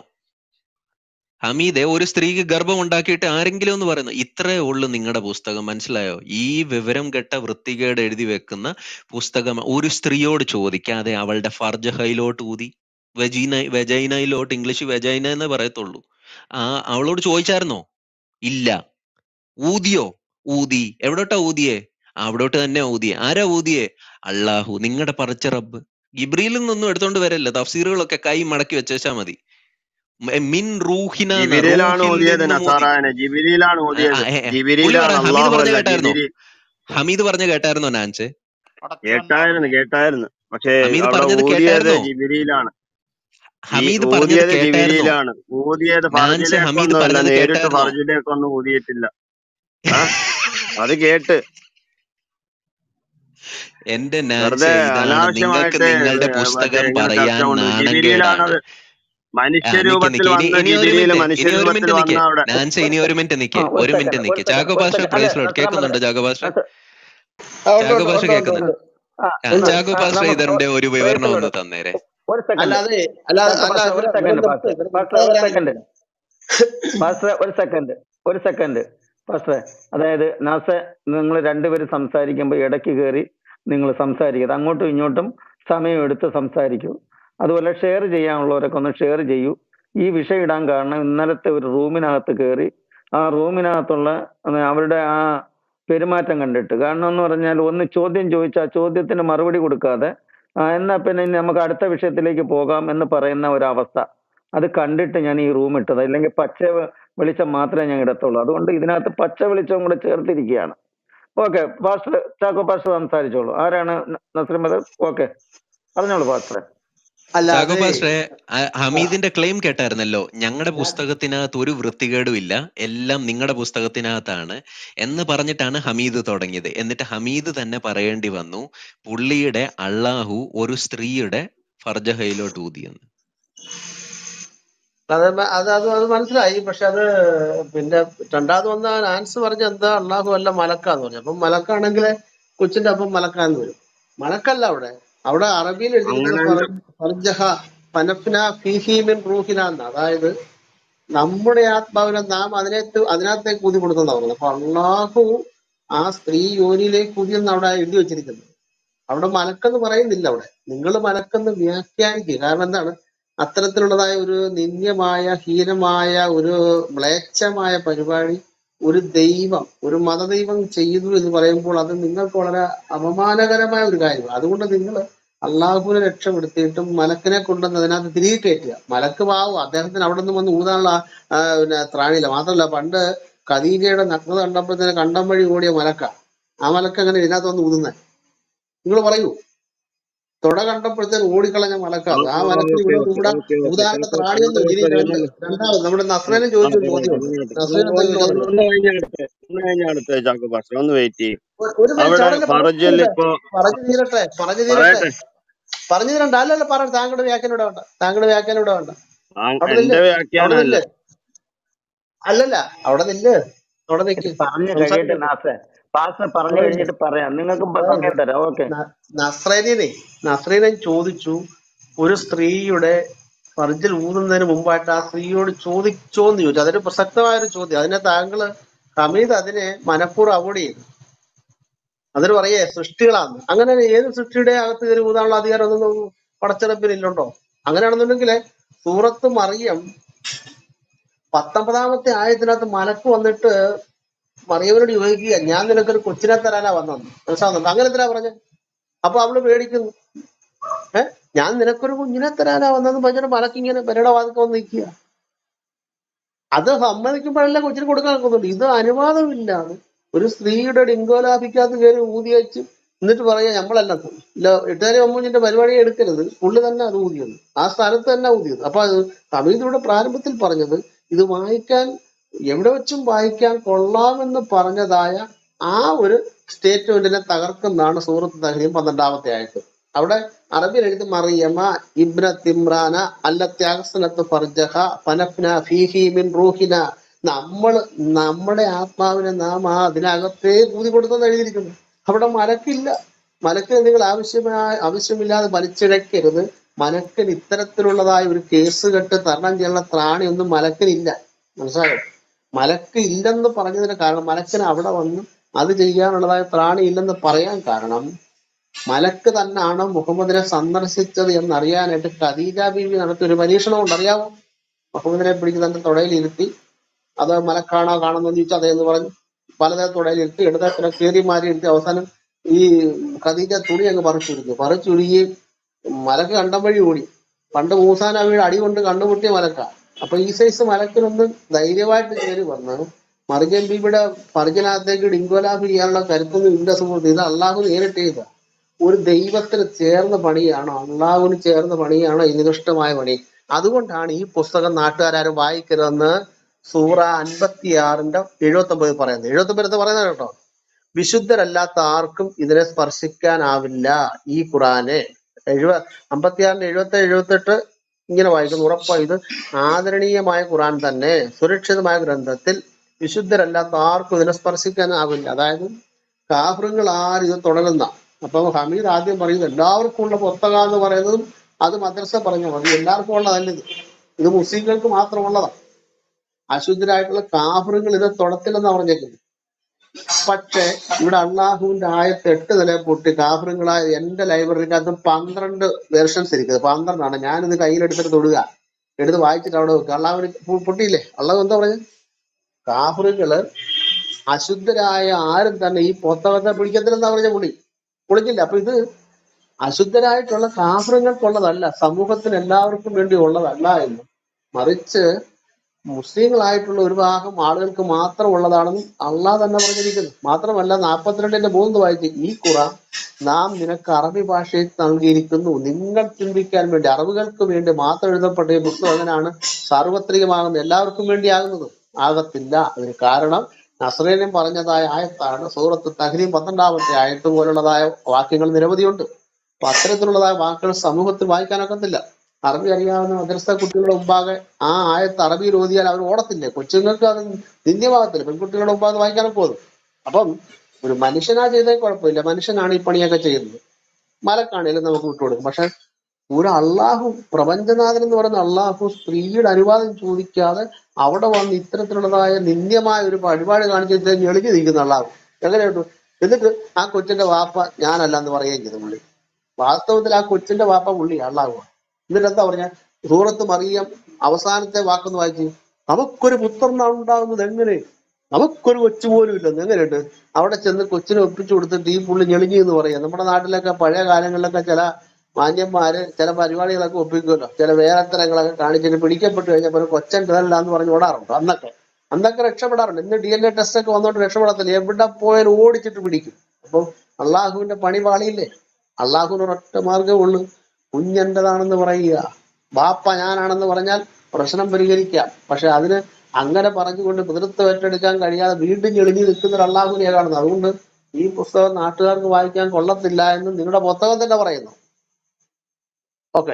ഹമീദെ, ഒരു സ്ത്രീക്ക് ഗർഭം ഉണ്ടാക്കിയിട്ട് ആരെങ്കിലും എന്ന് പറയുന്നു. ഇത്രേ ഉള്ളു നിങ്ങളുടെ പുസ്തകം, മനസ്സിലായോ? ഈ വിവരം കെട്ട വൃത്തികേട് എഴുതി വെക്കുന്ന പുസ്തകം ഒരു സ്ത്രീയോട് ചോദിക്കാതെ അവളുടെ ഫർജഹയിലോട്ട് ഊതി. വെജീന വെജൈനയിലോട്ട്, ഇംഗ്ലീഷ് വെജൈന എന്നേ പറയത്തുള്ളൂ. ആ അവളോട് ചോദിച്ചായിരുന്നോ? ഇല്ല. ഊതിയോ? ഊതി. എവിടോട്ടാ ഊതിയേ? അവിടോട്ട് തന്നെ ഊതിയെ. ആരാ ഊതിയേ? അള്ളാഹു, നിങ്ങളുടെ പറിച്ച റബ്ബ്. ഗിബ്രീലിൽ നിന്നൊന്നും എടുത്തോണ്ട് വരല്ല. തഫ്സീറുകളൊക്കെ കൈ മടക്കി വെച്ചാ മതി. മ- മിൻ റൂഹിന എന്ന ജിബിരിയിലാണ് റൂഹിൽ ഊതിയത് നിന്നും ഊതി. നസാറായനെ. ജിബിരിയിലാണ് ആ, ഊതിയത്. ആ, ഏ, ഏ. പുള്ളി ജിബിരിയിലാണ്, പറ ഹമീദ് അള്ളാഹു പറഞ്ഞ അല്ല. കേട്ടായിരുന്നോ? ജിബിരി ഹമീദ് പറഞ്ഞ കേട്ടായിരുന്നോ നാൻസെ? കേട്ടായിരുന്നു കേട്ടായിരുന്നു പക്ഷെ ഹമീദ് അവിടെ പറഞ്ഞത് ഊതിയത് കേട്ടായിരുന്നോ? ജിബിരിയിലാണ്. ഈ ഹമീദ് പറഞ്ഞത് ഊതിയത് കേട്ടായിരുന്നോ? ജിബിരിയിലാണ്. ഊതിയത് നാൻസെ, ഹമീദ് ഫർജിലേക്കൊന്നും അല്ല, പറഞ്ഞത് നേരിട്ട് കേട്ടായിരുന്നോ? ഫർജിലേക്കൊന്നും ഊതിയിട്ടില്ല. ആ അത് കേട്ട് എന്റെ വെറുതെ നാൻസെ, ഇതാണ് നിങ്ങൾക്ക് അനാവശ്യമായിട്ട് നിങ്ങളുടെ ഏ, മറ്റേ പുസ്തകം ഇങ്ങനെ ചർച്ച പറയാൻ കൊണ്ട് നാണംകേടാണ്. ജിബിരിയിലാണത്. ആ നിക്ക് മനുഷ്യരൂപത്തിൽ നിക്ക് ഇനി വന്ന ഇനി ഒരു ജിബിരിയില് മിനിറ്റ് ഇനി ഒരു മനുഷ്യരൂപത്തിൽ മിനിറ്റ് വന്ന നിക്ക് അവിടെ നാൻസെ, ഇനി ഒരു മിനിറ്റ് ആ നിക്ക് ഒരു ഒരു മിനിറ്റ് സെക്കൻഡ് ഒരു നിക്ക്. സെക്കൻഡ് ചാക്കോ ഒരു പാസ്റ്റർ, സെക്കൻഡ്. അല്ല പ്രൈസ് ലോർഡ്, നസ്രാം കേൾക്കുന്നുണ്ടോ ബ്രദറെ? ചാക്കോ പാസ്റ്റർ? നസ്ര- ആ, ഉണ്ട് ചാക്കോ ഉണ്ട് പാസ്റ്റർ ഉണ്ട് ഉണ്ട് കേൾക്കുന്നുണ്ടോ? ഉണ്ട്. ആ ആ ന- ചാക്കോ ആ, പാസ്റ്റർ നമുക്ക് ഇതിന്റെ ഒരു പ്രൈസ് വിവരണം ലോർഡ്. ഒന്ന് തന്നേരെ. ഒരു സെക്കൻഡ് അല്ലാതെ അല്ല ചാക്കോ അല്ല പാസ്റ്റർ, ഒരു ഇവിടെ ഇവിടെ സെക്കൻഡ് നിർത്ത് പാസ്റ്റർ ഇവിടെ പാസ്റ്റർ ഒരു നിർത്താൻ സെക്കൻഡ് പാസ്റ്റർ ഒരു സെക്കൻഡ് ഒരു സെക്കൻഡ് പാസ്റ്റർ. അതായത് നാസ, നിങ്ങൾ രണ്ടുപേരും സംസാരിക്കുമ്പോൾ ഇടയ്ക്ക് കയറി നിങ്ങൾ സംസാരിക്കരുത്. അങ്ങോട്ടും ഇങ്ങോട്ടും സമയം എടുത്ത് സംസാരിക്കൂ. അതുപോലെ ഷെയർ ചെയ്യാനുള്ളവരൊക്കെ ഒന്ന് ഷെയർ ചെയ്യൂ. ഈ വിഷയം ഇടാൻ കാരണം ഇന്നലത്തെ ഒരു റൂമിനകത്ത് കയറി ആ റൂമിനകത്തുള്ള അത് അവരുടെ ആ പെരുമാറ്റം കണ്ടിട്ട്. കാരണം എന്ന് പറഞ്ഞാൽ ഒന്ന് ചോദ്യം ചോദിച്ചാൽ ചോദ്യത്തിന് മറുപടി കൊടുക്കാതെ ആ, എന്നാ പിന്നെ ഇനി നമുക്ക് അടുത്ത വിഷയത്തിലേക്ക് പോകാം എന്ന് പറയുന്ന ഒരവസ്ഥ, അത് കണ്ടിട്ട് ഞാൻ ഈ റൂം ഇട്ടത്. ഇല്ലെങ്കിൽ പച്ച വെ- വെളിച്ചം മാത്രമേ ഞാൻ ഇടത്തുള്ളൂ. അതുകൊണ്ട് ഇതിനകത്ത് പച്ച വെളിച്ചവും കൂടെ ചേർത്തിരിക്കുകയാണ്. ഓക്കെ പാസ്റ്റർ, ചാക്കോ പാസ്റ്റർ സംസാരിച്ചോളൂ. ആരാണ് ന- നസ്രീം ബദർ? ഓക്കെ, പറഞ്ഞോളൂ പാസ്റ്റർ. അല്ല ചാക്കോ അത് പാസ്റ്ററെ, ആ, ആ, ഹമീദിന്റെ ക്ലെയിം കേട്ടായിരുന്നല്ലോ, ഞങ്ങളുടെ ഞാൻ പുസ്തകത്തിനകത്ത് ഒരു വൃത്തികേടും ഇല്ല, എല്ലാം നിങ്ങളുടെ പുസ്തകത്തിനകത്താണ് എന്ന് പറഞ്ഞിട്ടാണ് ഹമീദ് തുടങ്ങിയത്. എന്നിട്ട് ഹമീദ് തന്നെ പറയേണ്ടി വന്നു പുള്ളിയുടെ അള്ളാഹു ഒരു സ്ത്രീയുടെ ഫർജഹയിലോട്ട് ഊതിയെന്ന്. അത് മ- അത് അത് അത് മനസ്സിലായി. പക്ഷെ അത് പിന്നെ രണ്ടാമത് വന്ന ആൻസ് പറഞ്ഞ എന്താ അള്ളാഹു അല്ല മലക്കാന്ന് പറഞ്ഞു. അപ്പം മലക്കാണെങ്കിൽ കൊച്ചിന്റെ അപ്പം മലക്കാന്ന് വരും. മലക്കല്ല അവിടെ. അവിടെ അറബിയിൽ എഴുതിയിരിക്കുന്ന അങ്ങനെ ഫർ- ഫർജഹ പനഫ്ന ഫീഹിമിൻ റൂഹിന എന്ന്. അതായത് നമ്മുടെ ആത്മാവിനെ നാം അതിനകത്ത് അതിനകത്തേക്ക് കൂതി കൊടുത്തെന്നാ പറഞ്ഞത്. അപ്പൊ അള്ളാഹു ആ സ്ത്രീ യോനിയിലേക്ക് കൂതിയെന്ന് അവിടെ എഴുതി വെച്ചിരിക്കുന്നത്. അവിടെ മലക്കെന്ന് പറയുന്നില്ല. അവിടെ നിങ്ങൾ മലക്കെന്ന് വ്യാഖ്യാനിക്കുക. കാരണം എന്താണ്, അത്തരത്തിലുള്ളതായ ഒരു നിന്ദ്യമായ ഹീനമായ ഒരു മ്ലേച്ഛമായ പരിപാടി ഒരു ദൈവം, ഒരു മതദൈവം ചെയ്തു എന്ന് പറയുമ്പോൾ അത് നിങ്ങൾക്ക് വളരെ അപമാനകരമായ ഒരു കാര്യമാണ്. അതുകൊണ്ട് നിങ്ങൾ അള്ളാഹുവിനെ രക്ഷപ്പെടുത്തിയിട്ടും മലക്കിനെ കൊണ്ടുവന്ന് അതിനകത്ത് തിരികെ കയറ്റുക. മലക്ക് പാവം, അദ്ദേഹത്തിന് അവിടെ നിന്ന് വന്ന് ഊതാനുള്ള ആ, പിന്നെ ത്രാണിയില്ല. മാത്രമല്ല പണ്ട് ഖദീജയുടെ നഗ്നത കണ്ടപ്പോഴത്തേന് കണ്ടം വഴി ഓടിയ മലക്ക. ആ മലക്ക് അങ്ങനെ ഇതിനകത്ത് വന്ന് ഊതുന്നത് നിങ്ങൾ പറയൂ. തുട കണ്ടപ്പോഴത്തേന് ഓടിക്കളഞ്ഞ മലക്കാത്. ആ മലക്കിന് ഓക്കെ ഇവിടെ ഓക്കെ ഇവിടെ ഓക്കെ ഓക്കെ ഉദാഹരണ ചാക്കോ ത്രാണിയൊന്നും ഇനി ചാക്കോ രണ്ട്. ഒന്ന് രണ്ടാമത് നമ്മുടെ ആ നസ്രേനെ ആ, ചോദിച്ചൊരു ഒന്ന് ചോദ്യമുണ്ട്. ഒന്ന് നസ്രേൻ ഒന്ന് ചോദിച്ചോടല്ലോ. ഒന്ന് കഴിഞ്ഞ അടുത്ത് ഒന്ന് കഴിഞ്ഞ അടുത്ത് ചാക്കോ പാസ്റ്റർ ഒന്ന് വെയിറ്റ് ചെയ്യും. ഒരു മിനിറ്റ് അവിടെ അവിടെ പറഞ്ഞു ഫറജിൽ തീരട്ടെ, ഇപ്പോ പറഞ്ഞു തീരട്ടെ, പറഞ്ഞു തീരട്ടെ, പറയട്ടെ. പറഞ്ഞു തീരണ്ട. അല്ലല്ല പറ, താങ്കളുടെ വ്യാഖ്യാനം ഇവിടെ വേണ്ട, താങ്കളുടെ വ്യാഖ്യാനം ഇവിടെ വേണ്ട. ആ, അവിടെ നില്ല്, എന്റെ അവിടെ വ്യാഖ്യാനമല്ല. നില്ല്. അല്ലല്ല, അവിടെ നില്ല്, അവിടെ ഇത് നിൽക്ക്, പറഞ്ഞു കഴിയട്ടെ സംസാരിക്കട്ടെ. നാസെ. പാസ്റ്റർ പറഞ്ഞു അവിടെ നില്ല്. കഴിഞ്ഞിട്ട് പറയാം, നിങ്ങൾക്കും അതായത് സമയം തരാം. ഓക്കെ. നസ്രേനെ നസ്രേനെ ചോദിച്ചു, ഒരു സ്ത്രീയുടെ ഫർജിൽ ഊതുന്നതിന് മുമ്പായിട്ട് ആ സ്ത്രീയോട് ചോദിച്ചോന്ന് ചോദിച്ചു. അതൊരു പ്രസക്തമായ ഒരു ചോദ്യം. അതിനെ താങ്കള് ഹമീദ് അതിനെ മനഃപൂർവ്വം അവോയ്ഡ് ചെയ്തു. അതിന് പറയേ സൃഷ്ടികളാണ്. അങ്ങനെ ഏത് സൃഷ്ടിയുടെ അകത്ത് കയറി ഊതാനുള്ള അധികാരം ഒന്നും പടച്ചിറപ്പിനില്ലുണ്ടോ? അങ്ങനെയാണെന്നുണ്ടെങ്കിൽ സൂറത്ത് മറിയം പത്തൊമ്പതാമത്തെ ആയത്തിനകത്ത് മലക്ക് വന്നിട്ട് മറിയവനോട് ചോദിക്കുക, ഞാൻ നിനക്കൊരു കൊച്ചിനെ തരാനാ വന്നെന്ന്. മനസ്സിലാവുന്നുണ്ട്? അങ്ങനെ എന്തിനാ പറഞ്ഞത്? അപ്പൊ അവള് പേടിക്കുന്നു. ഏഹ് ഞാൻ നിനക്കൊരു കുഞ്ഞിനെ തരാനാ വന്നെന്ന് പറഞ്ഞിട്ട് മലക്ക് ഇങ്ങനെ പെരയുടെ വാതിൽക്ക് വന്ന് നിൽക്കുക. അത് സമ്മതിക്കുമ്പോഴല്ലേ കൊച്ചിന് കൊടുക്കാൻ നോക്കുന്നുണ്ട്. ഇത് അനുവാദമില്ലാതെ ഒരു സ്ത്രീയുടെ ഡിങ്കോലാഭിക്കകത്ത് കയറി ഊതി വെച്ച് എന്നിട്ട് പറയാ നമ്മളല്ല ഇല്ല എട്ടുകാലി അമ്മൂഞ്ഞിന്റെ പരിപാടി എടുക്കരുത്, പുള്ളി തന്നെ അത് ഊതിയത്, ആ സ്ഥലത്ത് തന്നെ ഊതിയത്. അപ്പൊ അത് കവിതയുടെ പ്രാരംഭത്തിൽ പറഞ്ഞത് ഇത് വായിക്കാൻ എവിടെ വെച്ചും വായിക്കാൻ കൊള്ളാമെന്ന് പറഞ്ഞതായ ആ ഒരു സ്റ്റേറ്റ്മെന്റിനെ തകർക്കുന്നതാണ് സൂറത്ത് തഹ്രീം പന്ത്രണ്ടാമത്തെ ആയത്ത്. അവിടെ അറബിയിൽ എഴുതി മറിയമ ഇബ്ന തിമ്രാന അല്ലത്യാഹസനത്ത് ഫർജഹ ഫനഫ്ന ഫീഹി മിൻ റൂഹിന. നമ്മള് നമ്മുടെ ആത്മാവിനെ നാം ആ അതിനകത്തേ ഊതി കൊടുത്തെന്ന് എഴുതിയിരിക്കുന്നു. അവിടെ മലക്കില്ല. മലക്കിന് നിങ്ങൾ ആവശ്യമായ ആവശ്യമില്ലാതെ വലിച്ചിഴക്കരുത്. മലക്കിന് ഇത്തരത്തിലുള്ളതായ ഒരു കേസ് കെട്ട് തരണം ചെയ്യാനുള്ള ത്രാണിയൊന്നും മലക്കിനില്ല. മനസ്സിലായോ? മലക്ക് ഇല്ലെന്ന് പറഞ്ഞതിന് കാരണം, മലക്കിന് അവിടെ വന്ന് അത് ചെയ്യാനുള്ളതായ ത്രാണി ഇല്ലെന്ന് പറയാൻ കാരണം, മലക്ക് തന്നെയാണ് മുഹമ്മദിനെ സന്ദർശിച്ചത് എന്നറിയാനായിട്ട് ഖദീജ ബീവി നടത്തിയ ഒരു പരീക്ഷണം കൊണ്ട്. അറിയാമോ? മുഹമ്മദിനെ പിടിച്ച് തന്റെ തുടയിൽ ഇരുത്തി, അത് മലക്കാണോ കാണുന്നെന്ന് ചോദിച്ചാൽ അതേന്ന് പറഞ്ഞു. പലതരം തുടയിൽ ഇരുത്തി, ഇടതര കയറി മാറി ഇരുത്തി, അവസാനം ഈ ഖദീജ തുണി അങ്ങ് പറിച്ചുരുക്കി പറിച്ചുരുകി മലക്ക് കണ്ടം വഴി ഓടി. പണ്ട് മൂസാ നബിയുടെ അടി കൊണ്ട് കണ്ടുമുട്ടിയ മലക്ക. അപ്പൊ ഈ സൈസ് മലക്കിനൊന്ന് ധൈര്യമായിട്ട് കയറി വന്ന് മറിയം ബീബിയുടെ ഫർജിനകത്തേക്ക് ഡിങ്കോലാഫ് ചെയ്യാനുള്ള കരുത്തൊന്നും ഇല്ല സുഹൃത്ത്. ഇത് അള്ളാഹു നേരിട്ട് ചെയ്ത ഒരു ദൈവത്തിന് ചേർന്ന പണിയാണോ, അള്ളാഹുവിന് ചേർന്ന പണിയാണോ ഈ നികൃഷ്ടമായ പണി? അതുകൊണ്ടാണ് ഈ പുസ്തകം നാട്ടുകാരും വായിക്കരുതെന്ന് സൂറ അൻപത്തിയാറിന്റെ എഴുപത്തി ഒമ്പത് പറയുന്നത്. എഴുപത്തി ഒമ്പത് പറയുന്നത് കേട്ടോ, വിശുദ്ധരല്ലാത്ത ആർക്കും ഇതിനെ സ്പർശിക്കാനാവില്ല ഈ ഖുറാനെ. എഴുപ അമ്പത്തിയാറിന്റെ എഴുപത്തി എഴുപത്തെട്ട് ഇങ്ങനെ വായിക്കുന്നു. ഉറപ്പാണ് ഇത് ആദരണീയമായ ഖുറാൻ തന്നെ. സുരക്ഷിതമായ ഗ്രന്ഥത്തിൽ വിശുദ്ധരല്ലാത്ത ആർക്കും ഇതിനെ സ്പർശിക്കാനാവില്ല. അതായത് കാഫറുകൾ ആരും ഇത് തുടരുന്ന. അപ്പൊ ഹമീദ് ആദ്യം പറയുന്നത് എല്ലാവർക്കും ഉള്ള പുസ്തക എന്ന് പറയുന്നതും അത് മദ്രസ പറഞ്ഞാൽ മതി, എല്ലാവർക്കും ഉള്ളതല്ല ഇത്. ഇത് മുസ്ലിങ്ങൾക്ക് മാത്രമുള്ളതാണ്. അശുദ്ധരായിട്ടുള്ള കാഫറുകൾ ഇത് തൊടത്തില്ലെന്നാണ് പറഞ്ഞേക്കുന്നത്. പക്ഷെ ഇവിടെ അള്ളാഹുവിന്റെ ആയത്ത് എട്ട് നില പൊട്ടി കാഫറുകളായ എന്റെ ലൈബ്രറിക്കകത്ത് പന്ത്രണ്ട് വെർഷൻസ് ഇരിക്കുന്നത്. പന്ത്രണ്ടാണ്. ഞാനിത് കയ്യിലെടുത്തിട്ട് തൊടുക, എടുത്ത് വായിച്ചിട്ട് അവിടെ വെക്കുക. അള്ളാഹുവിന് പൊട്ടിയില്ലേ? അള്ളാഹു എന്താ പറഞ്ഞത്? കാഫറുകള് അശുദ്ധരായ ആരും തന്നെ ഈ പുസ്തകത്തെ പിടിക്കത്തില്ലെന്നാ പറഞ്ഞ പുള്ളി. പൊളിക്കില്ല. അപ്പൊ ഇത് അശുദ്ധരായിട്ടുള്ള കാഫറുകൾക്കുള്ളതല്ല, സമൂഹത്തിന് എല്ലാവർക്കും വേണ്ടി ഉള്ളതല്ല എന്ന്, മറിച്ച് മുസ്ലിങ്ങളായിട്ടുള്ള ഒരു ഭാഗം ആളുകൾക്ക് മാത്രം ഉള്ളതാണെന്നും അള്ളാഹ് തന്നെ പറഞ്ഞിരിക്കുന്നു. മാത്രമല്ല നാൽപ്പത്തിരണ്ടിന്റെ മൂന്ന് വായിച്ച്, ഈ ഖുറാൻ നാം നിനക്ക് അറബി ഭാഷയിൽ നൽകിയിരിക്കുന്നു, നിങ്ങൾ ചിന്തിക്കാൻ വേണ്ടി, അറിവുകൾക്ക് വേണ്ടി മാത്രം എഴുതപ്പെട്ട ഈ പുസ്തകം എങ്ങനെയാണ് സാർവത്രികമാകുന്നത്, എല്ലാവർക്കും വേണ്ടി ആകുന്നത്? ആകത്തില്ല. അതിന് കാരണം നസ്രേനും പറഞ്ഞതായ ആയത്താണ് സൂറത്ത് തഹ്രീം പന്ത്രണ്ടാമത്തെ ആയത്ത് പോലുള്ളതായ വാക്യങ്ങൾ നിരവധിയുണ്ട്. അപ്പൊ അത്തരത്തിലുള്ളതായ വാക്കുകൾ സമൂഹത്തിൽ വായിക്കാനൊക്കത്തില്ല. അറബി അറിയാവുന്ന മദ്രസ കുട്ടികളുടെ മുമ്പാകെ ആ ആയത്ത് അറബിയിൽ ഓതിയാൽ അവർ ഓടത്തില്ലേ? കൊച്ചുങ്ങൾക്ക് അത് നിന്ദ്യമാകത്തില്ല. പെൺകുട്ടികളുടെ മുമ്പാകെ വായിക്കാനൊക്കെ പോകും. അപ്പം ഒരു മനുഷ്യനാ ചെയ്തേ കുഴപ്പമില്ല, മനുഷ്യനാണ് ഈ പണിയൊക്കെ ചെയ്യുന്നത്. മലക്കാണേലും നമുക്ക് വിട്ടുകൊടുക്കും. പക്ഷെ ഒരു അള്ളാഹു, പ്രപഞ്ചനാഥൻ എന്ന് പറയുന്ന അള്ളാഹു സ്ത്രീയുടെ അനുവാദം ചോദിക്കാതെ അവിടെ വന്ന് ഇത്തരത്തിലുള്ളതായ നിന്ദ്യമായ ഒരു വഴിപാട് കാണിച്ചിട്ട് ഞെളിഞ്ഞു നിൽക്കുന്ന അള്ളാഹു എങ്ങനെ കിട്ടും? എന്നിട്ട് ആ കൊച്ചിന്റെ വാപ്പ ഞാനല്ല എന്ന് പറയുകയും ചെയ്തു പുള്ളി. വാസ്തവത്തിൽ ആ കൊച്ചിന്റെ വാപ്പ പുള്ളി അള്ളാഹു. എന്നിട്ട് എന്താ പറഞ്ഞ സൂറത്ത് മറിയം അവസാനത്തെ വാക്കൊന്ന് വായിച്ചു, നമുക്കൊരു പുത്രനാണ് ഉണ്ടാകുന്നത് എങ്ങനെ, നമുക്കൊരു കൊച്ചു പോലും ഇല്ലെന്ന്. എങ്ങനെയുണ്ട്? അവിടെ ചെന്ന് കൊച്ചിനെ ഒപ്പിച്ചു കൊടുത്തിട്ട് ഈ പുള്ളി ഞെളിഞ്ഞു എന്ന് പറയാം. നമ്മുടെ നാട്ടിലൊക്കെ പഴയ കാലങ്ങളിലൊക്കെ ചില മാന്യന്മാര് ചില പരിപാടികളൊക്കെ ഒപ്പിക്കുമല്ലോ, ചില വേറത്തരങ്ങളൊക്കെ കാണിച്ചിട്ട് പിടിക്കപ്പെട്ട് കഴിഞ്ഞപ്പോൾ കൊച്ചൻ കേരള എന്ന് പറഞ്ഞ് ഓടാറുണ്ട്. അന്നൊക്കെ അന്നൊക്കെ രക്ഷപ്പെടാറുണ്ട്. ഇന്ന് ഡി എൻ എ ടെസ്റ്റ് ഒക്കെ വന്നോണ്ട് രക്ഷപ്പെടത്തില്ല. എവിടെ പോയാലും ഓടിച്ചിട്ട് പിടിക്കും. അപ്പം അള്ളാഹുവിന്റെ പണി പാളിയില്ലേ? അള്ളാഹുവിന് ഒരൊറ്റ മാർഗ്ഗമേ ഉള്ളൂ, കുഞ്ഞെൻ്റെതാണെന്ന് പറയുക. ബാപ്പ ഞാനാണെന്ന് പറഞ്ഞാൽ പ്രശ്നം പരിഹരിക്കാം. പക്ഷെ അതിന് അങ്ങനെ പറഞ്ഞുകൊണ്ട് പിതൃത്വം ഏറ്റെടുക്കാൻ കഴിയാതെ വീണ്ടും ഞെളിഞ്ഞു നിൽക്കുന്ന ഒരു അള്ളാഹുവിനെയാണ് കാണുന്നത്. അതുകൊണ്ട് ഈ പുസ്തകം നാട്ടുകാർക്ക് വായിക്കാൻ കൊള്ളത്തില്ല എന്ന് നിങ്ങളുടെ പുസ്തകം തന്നെ പറയുന്നു. ഓക്കെ.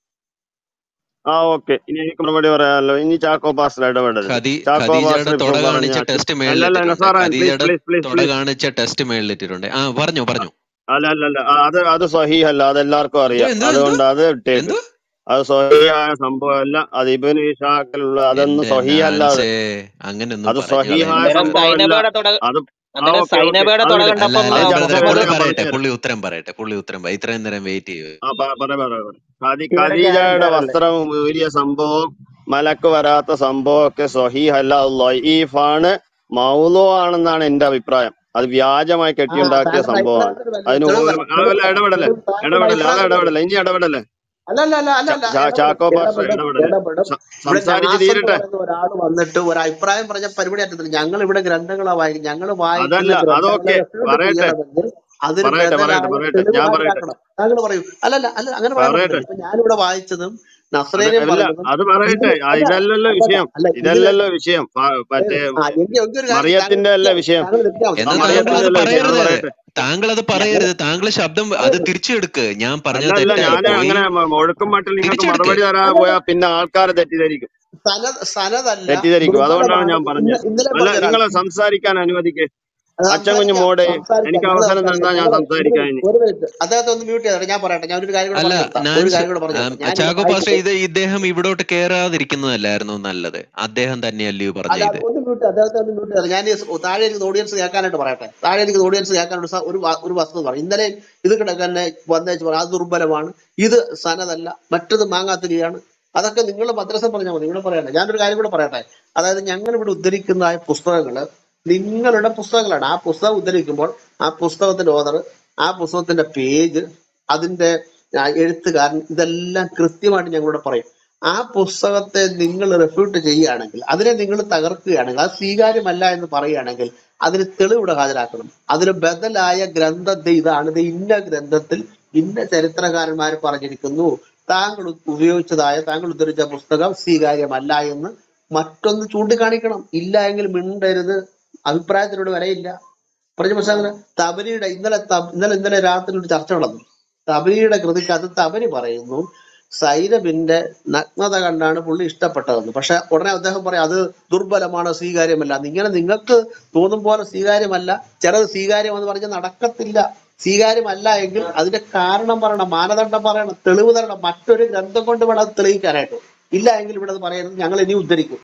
ആ ഓക്കെ, ഇനി എനിക്ക് മറുപടി പറയാമല്ലോ. ഇനി ചാക്കോ പാസ്റ്റർ ഇടപെടരുത്. ഖദി ചാക്കോ ഖദീജയുടെ പാസ്റ്റർ ഇപ്പൊ തൊട പറഞ്ഞ കാണിച്ച ടെസ്റ്റ് അല്ലല്ല മേളിലിട്ടിട്ടുണ്ട്. നസാറാൻ പ്ലീസ് ഖദീജയുടെ പ്ലീസ് പ്ലീസ് തൊട പ്ലീസ് കാണിച്ച ടെസ്റ്റ് മേളിലിട്ടിട്ടുണ്ട്. ആ പറഞ്ഞു പറഞ്ഞു. അല്ല അല്ല അല്ല ആ, അത് അത് സ്വഹീഹല്ല, അതെല്ലാവർക്കും എന്തോ അറിയാം. എന്തോ എന്തോ അതുകൊണ്ട് അത് ഇട്ടേക്ക്. എന്തോ അത് സ്വഹീഹായ സംഭവമല്ല. അത് ഇബ്നു ഇശാഖിലുള്ള അതൊന്നും എന്റെ സ്വഹീഹല്ല. അത് നാൻസേ അങ്ങനെയൊന്നും അത് പറഞ്ഞു സ്വഹീഹായ കളയല്ലേ. അന്നേരം സംഭവമല്ല. സൈനബയുടെ തുട അത് ആ അന്നേരം ഓക്കെ ഓക്കെ സൈനബയുടെ അത് തുട വിട്. അല്ല കണ്ടപ്പം അല്ല അത് ആ, ബ്രദറെ ചർച്ച മുഹമ്മദ് പുള്ളി ചെയ്യാം, ഞാൻ പറയട്ടെ, പറഞ്ഞുതരാം. പുള്ളി ഉത്തരം പറയട്ടെ, പുള്ളി ഉത്തരം പറ. ഇത്രയും നേരം വെയിറ്റ് ചെയ്തു. ആ പ- പറയാം പറയാം പറയാം. ഖദി ഇടയ്ക്ക് ആരും ഖദീജയുടെ കയറല്ലേ? വസ്ത്രം ഊരിയ സംഭവം, മലക്ക് വരാത്ത സംഭവം ഒക്കെ സ്വഹീഹല്ല, ലഈഫാണ്, മൗലൂ ആണെന്നാണ് എന്റെ അഭിപ്രായം. അത് വ്യാജമായി ആ കെട്ടിയുണ്ടാക്കിയ താങ്കളുടെ സംഭവമാണ്. അഭിപ്രായത്തിന് വല്ല അതിന് തെളിവ് ഒരു തരണം, ആ, തെളിവ് അല്ല തരണം, ഇടപെടല്ലേ തെളിവ് താങ്കളുടെ ഇടപെടല്ലേ അത് അഭിപ്രായത്തിന് തെളിവ്. ഇടപെടല്ലേ ഇനി ഇടപെടല്ലേ. അല്ല അല്ല അല്ല അല്ല ച- അല്ല ചാ- ഇടപെടും ചാക്കോ പാസ്റ്റർ ഇടപെടും ഇടപെടല്ലേ. ഇടപെടും. സ- ഇവിടെ സംസാരിച്ച് നാസ് എന്ന് തീരട്ടെ. പറയുന്ന ഒരാൾ വന്നിട്ട് ഒരു അഭിപ്രായം പറഞ്ഞ പരിപാടി അറ്റത്തില്ല. ഞങ്ങൾ ഇവിടെ ഗ്രന്ഥങ്ങളാ വായിക്കും. ഞങ്ങൾ വായിക്കുന്ന അതല്ല ഗ്രന്ഥങ്ങളെ അതൊക്കെ റെഫ്യൂട്ട് പറയട്ടെ ചെയ്യണമെങ്കിൽ അതിന് പറയട്ടെ പറയട്ടെ ബദലായ പറയട്ടെ തെളിവ് ഞാൻ പറയട്ടെ ഹാജരാക്കണം. താങ്കൾ പറയൂ. അല്ലല്ല അല്ല അങ്ങനെ പറയാൻ പറയട്ടെ പറ്റത്തില്ല. ഇപ്പൊ ഞാനിവിടെ വായിച്ചതും അത് നസ്രേനിയും അല്ല പറഞ്ഞതും അത് പറയട്ടെ. ഇതിന് ആ, അല്ല ഇതല്ലല്ലോ അല്ലല്ല വിഷയം, അല്ല ഇതിന് ഇതല്ലല്ലോ വിഷയം. ഫ- ഏത് മറ്റേ ആ എങ്കിൽ എങ്കിൽ ഒരു കാര്യം ചെയ്യ്. താങ്കൾ മറിയത്തിന്റെ അല്ല നിർത്തിയാൽ മതി, വിഷയം. താങ്കൾ നിർത്തിയാൽ മതി. ആ എന്നാ ഞങ്ങൾ താങ്കൾ മറിയത്തിന്റെ അത് അല്ല വിഷയം, അത് പറയരുത്, പറയട്ടെ. താങ്കൾ അത് ഞങ്ങൾ പറയരുത്. താങ്കൾ ശബ്ദം അത് തിരിച്ചെടുക്ക്. ഞാൻ അല്ല പറഞ്ഞത് അല്ല തെറ്റായി ഞാൻ പോയി, അങ്ങനെ മ- മുഴക്കും മട്ടിൽ നിങ്ങൾക്ക് തിരിച്ചെടുക്ക്. മറുപടി തരാതെ അല്ലല്ല പോയാൽ പിന്നെ ആൾക്കാർ തെറ്റിദ്ധരിക്കും സനത് സനതല്ല തെറ്റിദ്ധരിക്കും അതുകൊണ്ടാണ് ദുർബലമാണ്. ഞാൻ ഇന്ന പറഞ്ഞത്. ഇന്നലെ അല്ല പറഞ്ഞ ഒരാൾ നിങ്ങളെ സംസാരിക്കാൻ അനുവദിക്ക്. അത് അച്ചൻകുഞ്ഞ് സംസാരിക്കാം മോടെ സംസാരിക്കാം എനിക്ക് ഞങ്ങൾ അവസരം സംസാരിക്കാം. തന്നാൽ ഞാൻ ഞങ്ങൾ ഒരു സംസാരിക്കാം മിനിറ്റ് ഇനി. ഒരു മിനിറ്റ് അദ്ദേഹത്തെ ഒന്ന് മ്യൂട്ട് ചെയ്തോട്ടെ. ഞാൻ പറയട്ടെ. ഞാൻ ഒരു കാര്യം കൂടെ അല്ല പറഞ്ഞു നിർത്താം. ഒരു നാൻസ്, കാര്യം കൂടെ പറഞ്ഞു ആം, നിർത്താം. ഞാനിവിടെ ചാക്കോ പാസ്റ്റർ, വായിച്ചത് ഇത് ഇദ്ദേഹം ഇവിടോട്ട് കേറാതിരിക്കുന്നതല്ലായിരുന്നു നല്ലത്. അദ്ദേഹം തന്നെയല്ലയോ പറഞ്ഞ അല്ല അത് ഇത്. ഒന്ന് മ്യൂട്ട് അദ്ദേഹത്തെ ഒന്ന് മ്യൂട്ട് ചെയ്തത്. ഞാൻ ഈ സ് താഴെ എനിക്ക് ഓഡിയൻസ് കേൾക്കാനായിട്ട് പറയട്ടെ. താഴെ എനിക്ക് ഓഡിയൻസ് കേൾക്കാനായിട്ട് സ- ഒരു വ- ഒരു വസ്തു പറയും. ഇന്നലെ ഇത് കിടക്കന്നെ വന്നേച്ച് പറഞ്ഞു അത് ദുർബലമാണ്, ഇത് സനതല്ല, മറ്റത് മാങ്ങാത്തിരിയാണ്. അതൊക്കെ നിങ്ങൾ മദ്രസ പറഞ്ഞാൽ മതി. ഇവിടെ പറയട്ടെ. ഞാനൊരു കാര്യം കൂടെ പറയട്ടെ. അതായത് ഞങ്ങൾ ഇവിടെ ഉദ്ധരിക്കുന്ന ആ പുസ്തകങ്ങള് നിങ്ങളുടെ പുസ്തകങ്ങളാണ്. ആ പുസ്തകം ഉദ്ധരിക്കുമ്പോൾ ആ പുസ്തകത്തിന്റെ ഓതർ, ആ പുസ്തകത്തിന്റെ പേജ്, അതിന്റെ ആ, എഴുത്തുകാരൻ, ഇതെല്ലാം കൃത്യമായിട്ട് ഞങ്ങളിവിടെ പറയും. ആ പുസ്തകത്തെ നിങ്ങൾ റെഫ്യൂട്ട് ചെയ്യുകയാണെങ്കിൽ, അതിനെ നിങ്ങൾ തകർക്കുകയാണെങ്കിൽ, അത് സ്വീകാര്യമല്ല എന്ന് പറയുകയാണെങ്കിൽ അതിന് തെളിവിടെ ഹാജരാക്കണം. അതിന് ബദലായ ഗ്രന്ഥത്തെ ഇതാണ്, ഇത് ഇന്ന ഗ്രന്ഥത്തിൽ ഇന്ന ചരിത്രകാരന്മാർ പറഞ്ഞിരിക്കുന്നു, താങ്കൾ ഉപയോഗിച്ചതായ താങ്കൾ ഉദ്ധരിച്ച പുസ്തകം സ്വീകാര്യമല്ല എന്ന് മറ്റൊന്ന് ചൂണ്ടിക്കാണിക്കണം. ഇല്ല എങ്കിൽ മിണ്ടരുത്, അഭിപ്രായത്തിനോട് വിലയില്ല. പറഞ്ഞ മനസ്സിലാകുന്ന തബരിയുടെ ഇന്നലെ ത- ഇന്നലെ ഇന്നലെ രാത്രി ഒരു ചർച്ച നടന്നു. തബരിയുടെ കൃതിക്കകത്ത് തബരി പറയുന്നു സൈനബിന്റെ നഗ്നത കണ്ടാണ് പുള്ളി ഇഷ്ടപ്പെട്ടതെന്ന്. പക്ഷെ ഉടനെ അദ്ദേഹം പറയും അത് ദുർബലമാണ്, സ്വീകാര്യമല്ല. ഇങ്ങനെ നിങ്ങൾക്ക് തോന്നും പോലെ സ്വീകാര്യമല്ല, ചിലത് സ്വീകാര്യമെന്ന് പറഞ്ഞാൽ നടക്കത്തില്ല. സ്വീകാര്യമല്ല എങ്കിൽ അതിന്റെ കാരണം പറയണം, മാനദണ്ഡം പറയണം, തെളിവ് തരണം. മറ്റൊരു ഗ്രന്ഥം കൊണ്ട് വേണം അത് തെളിയിക്കാനായിട്ട്. ഇല്ല എങ്കിൽ ഇവിടെ അത് പറയരുത്, ഞങ്ങൾ ഇനി ഉദ്ധരിക്കും.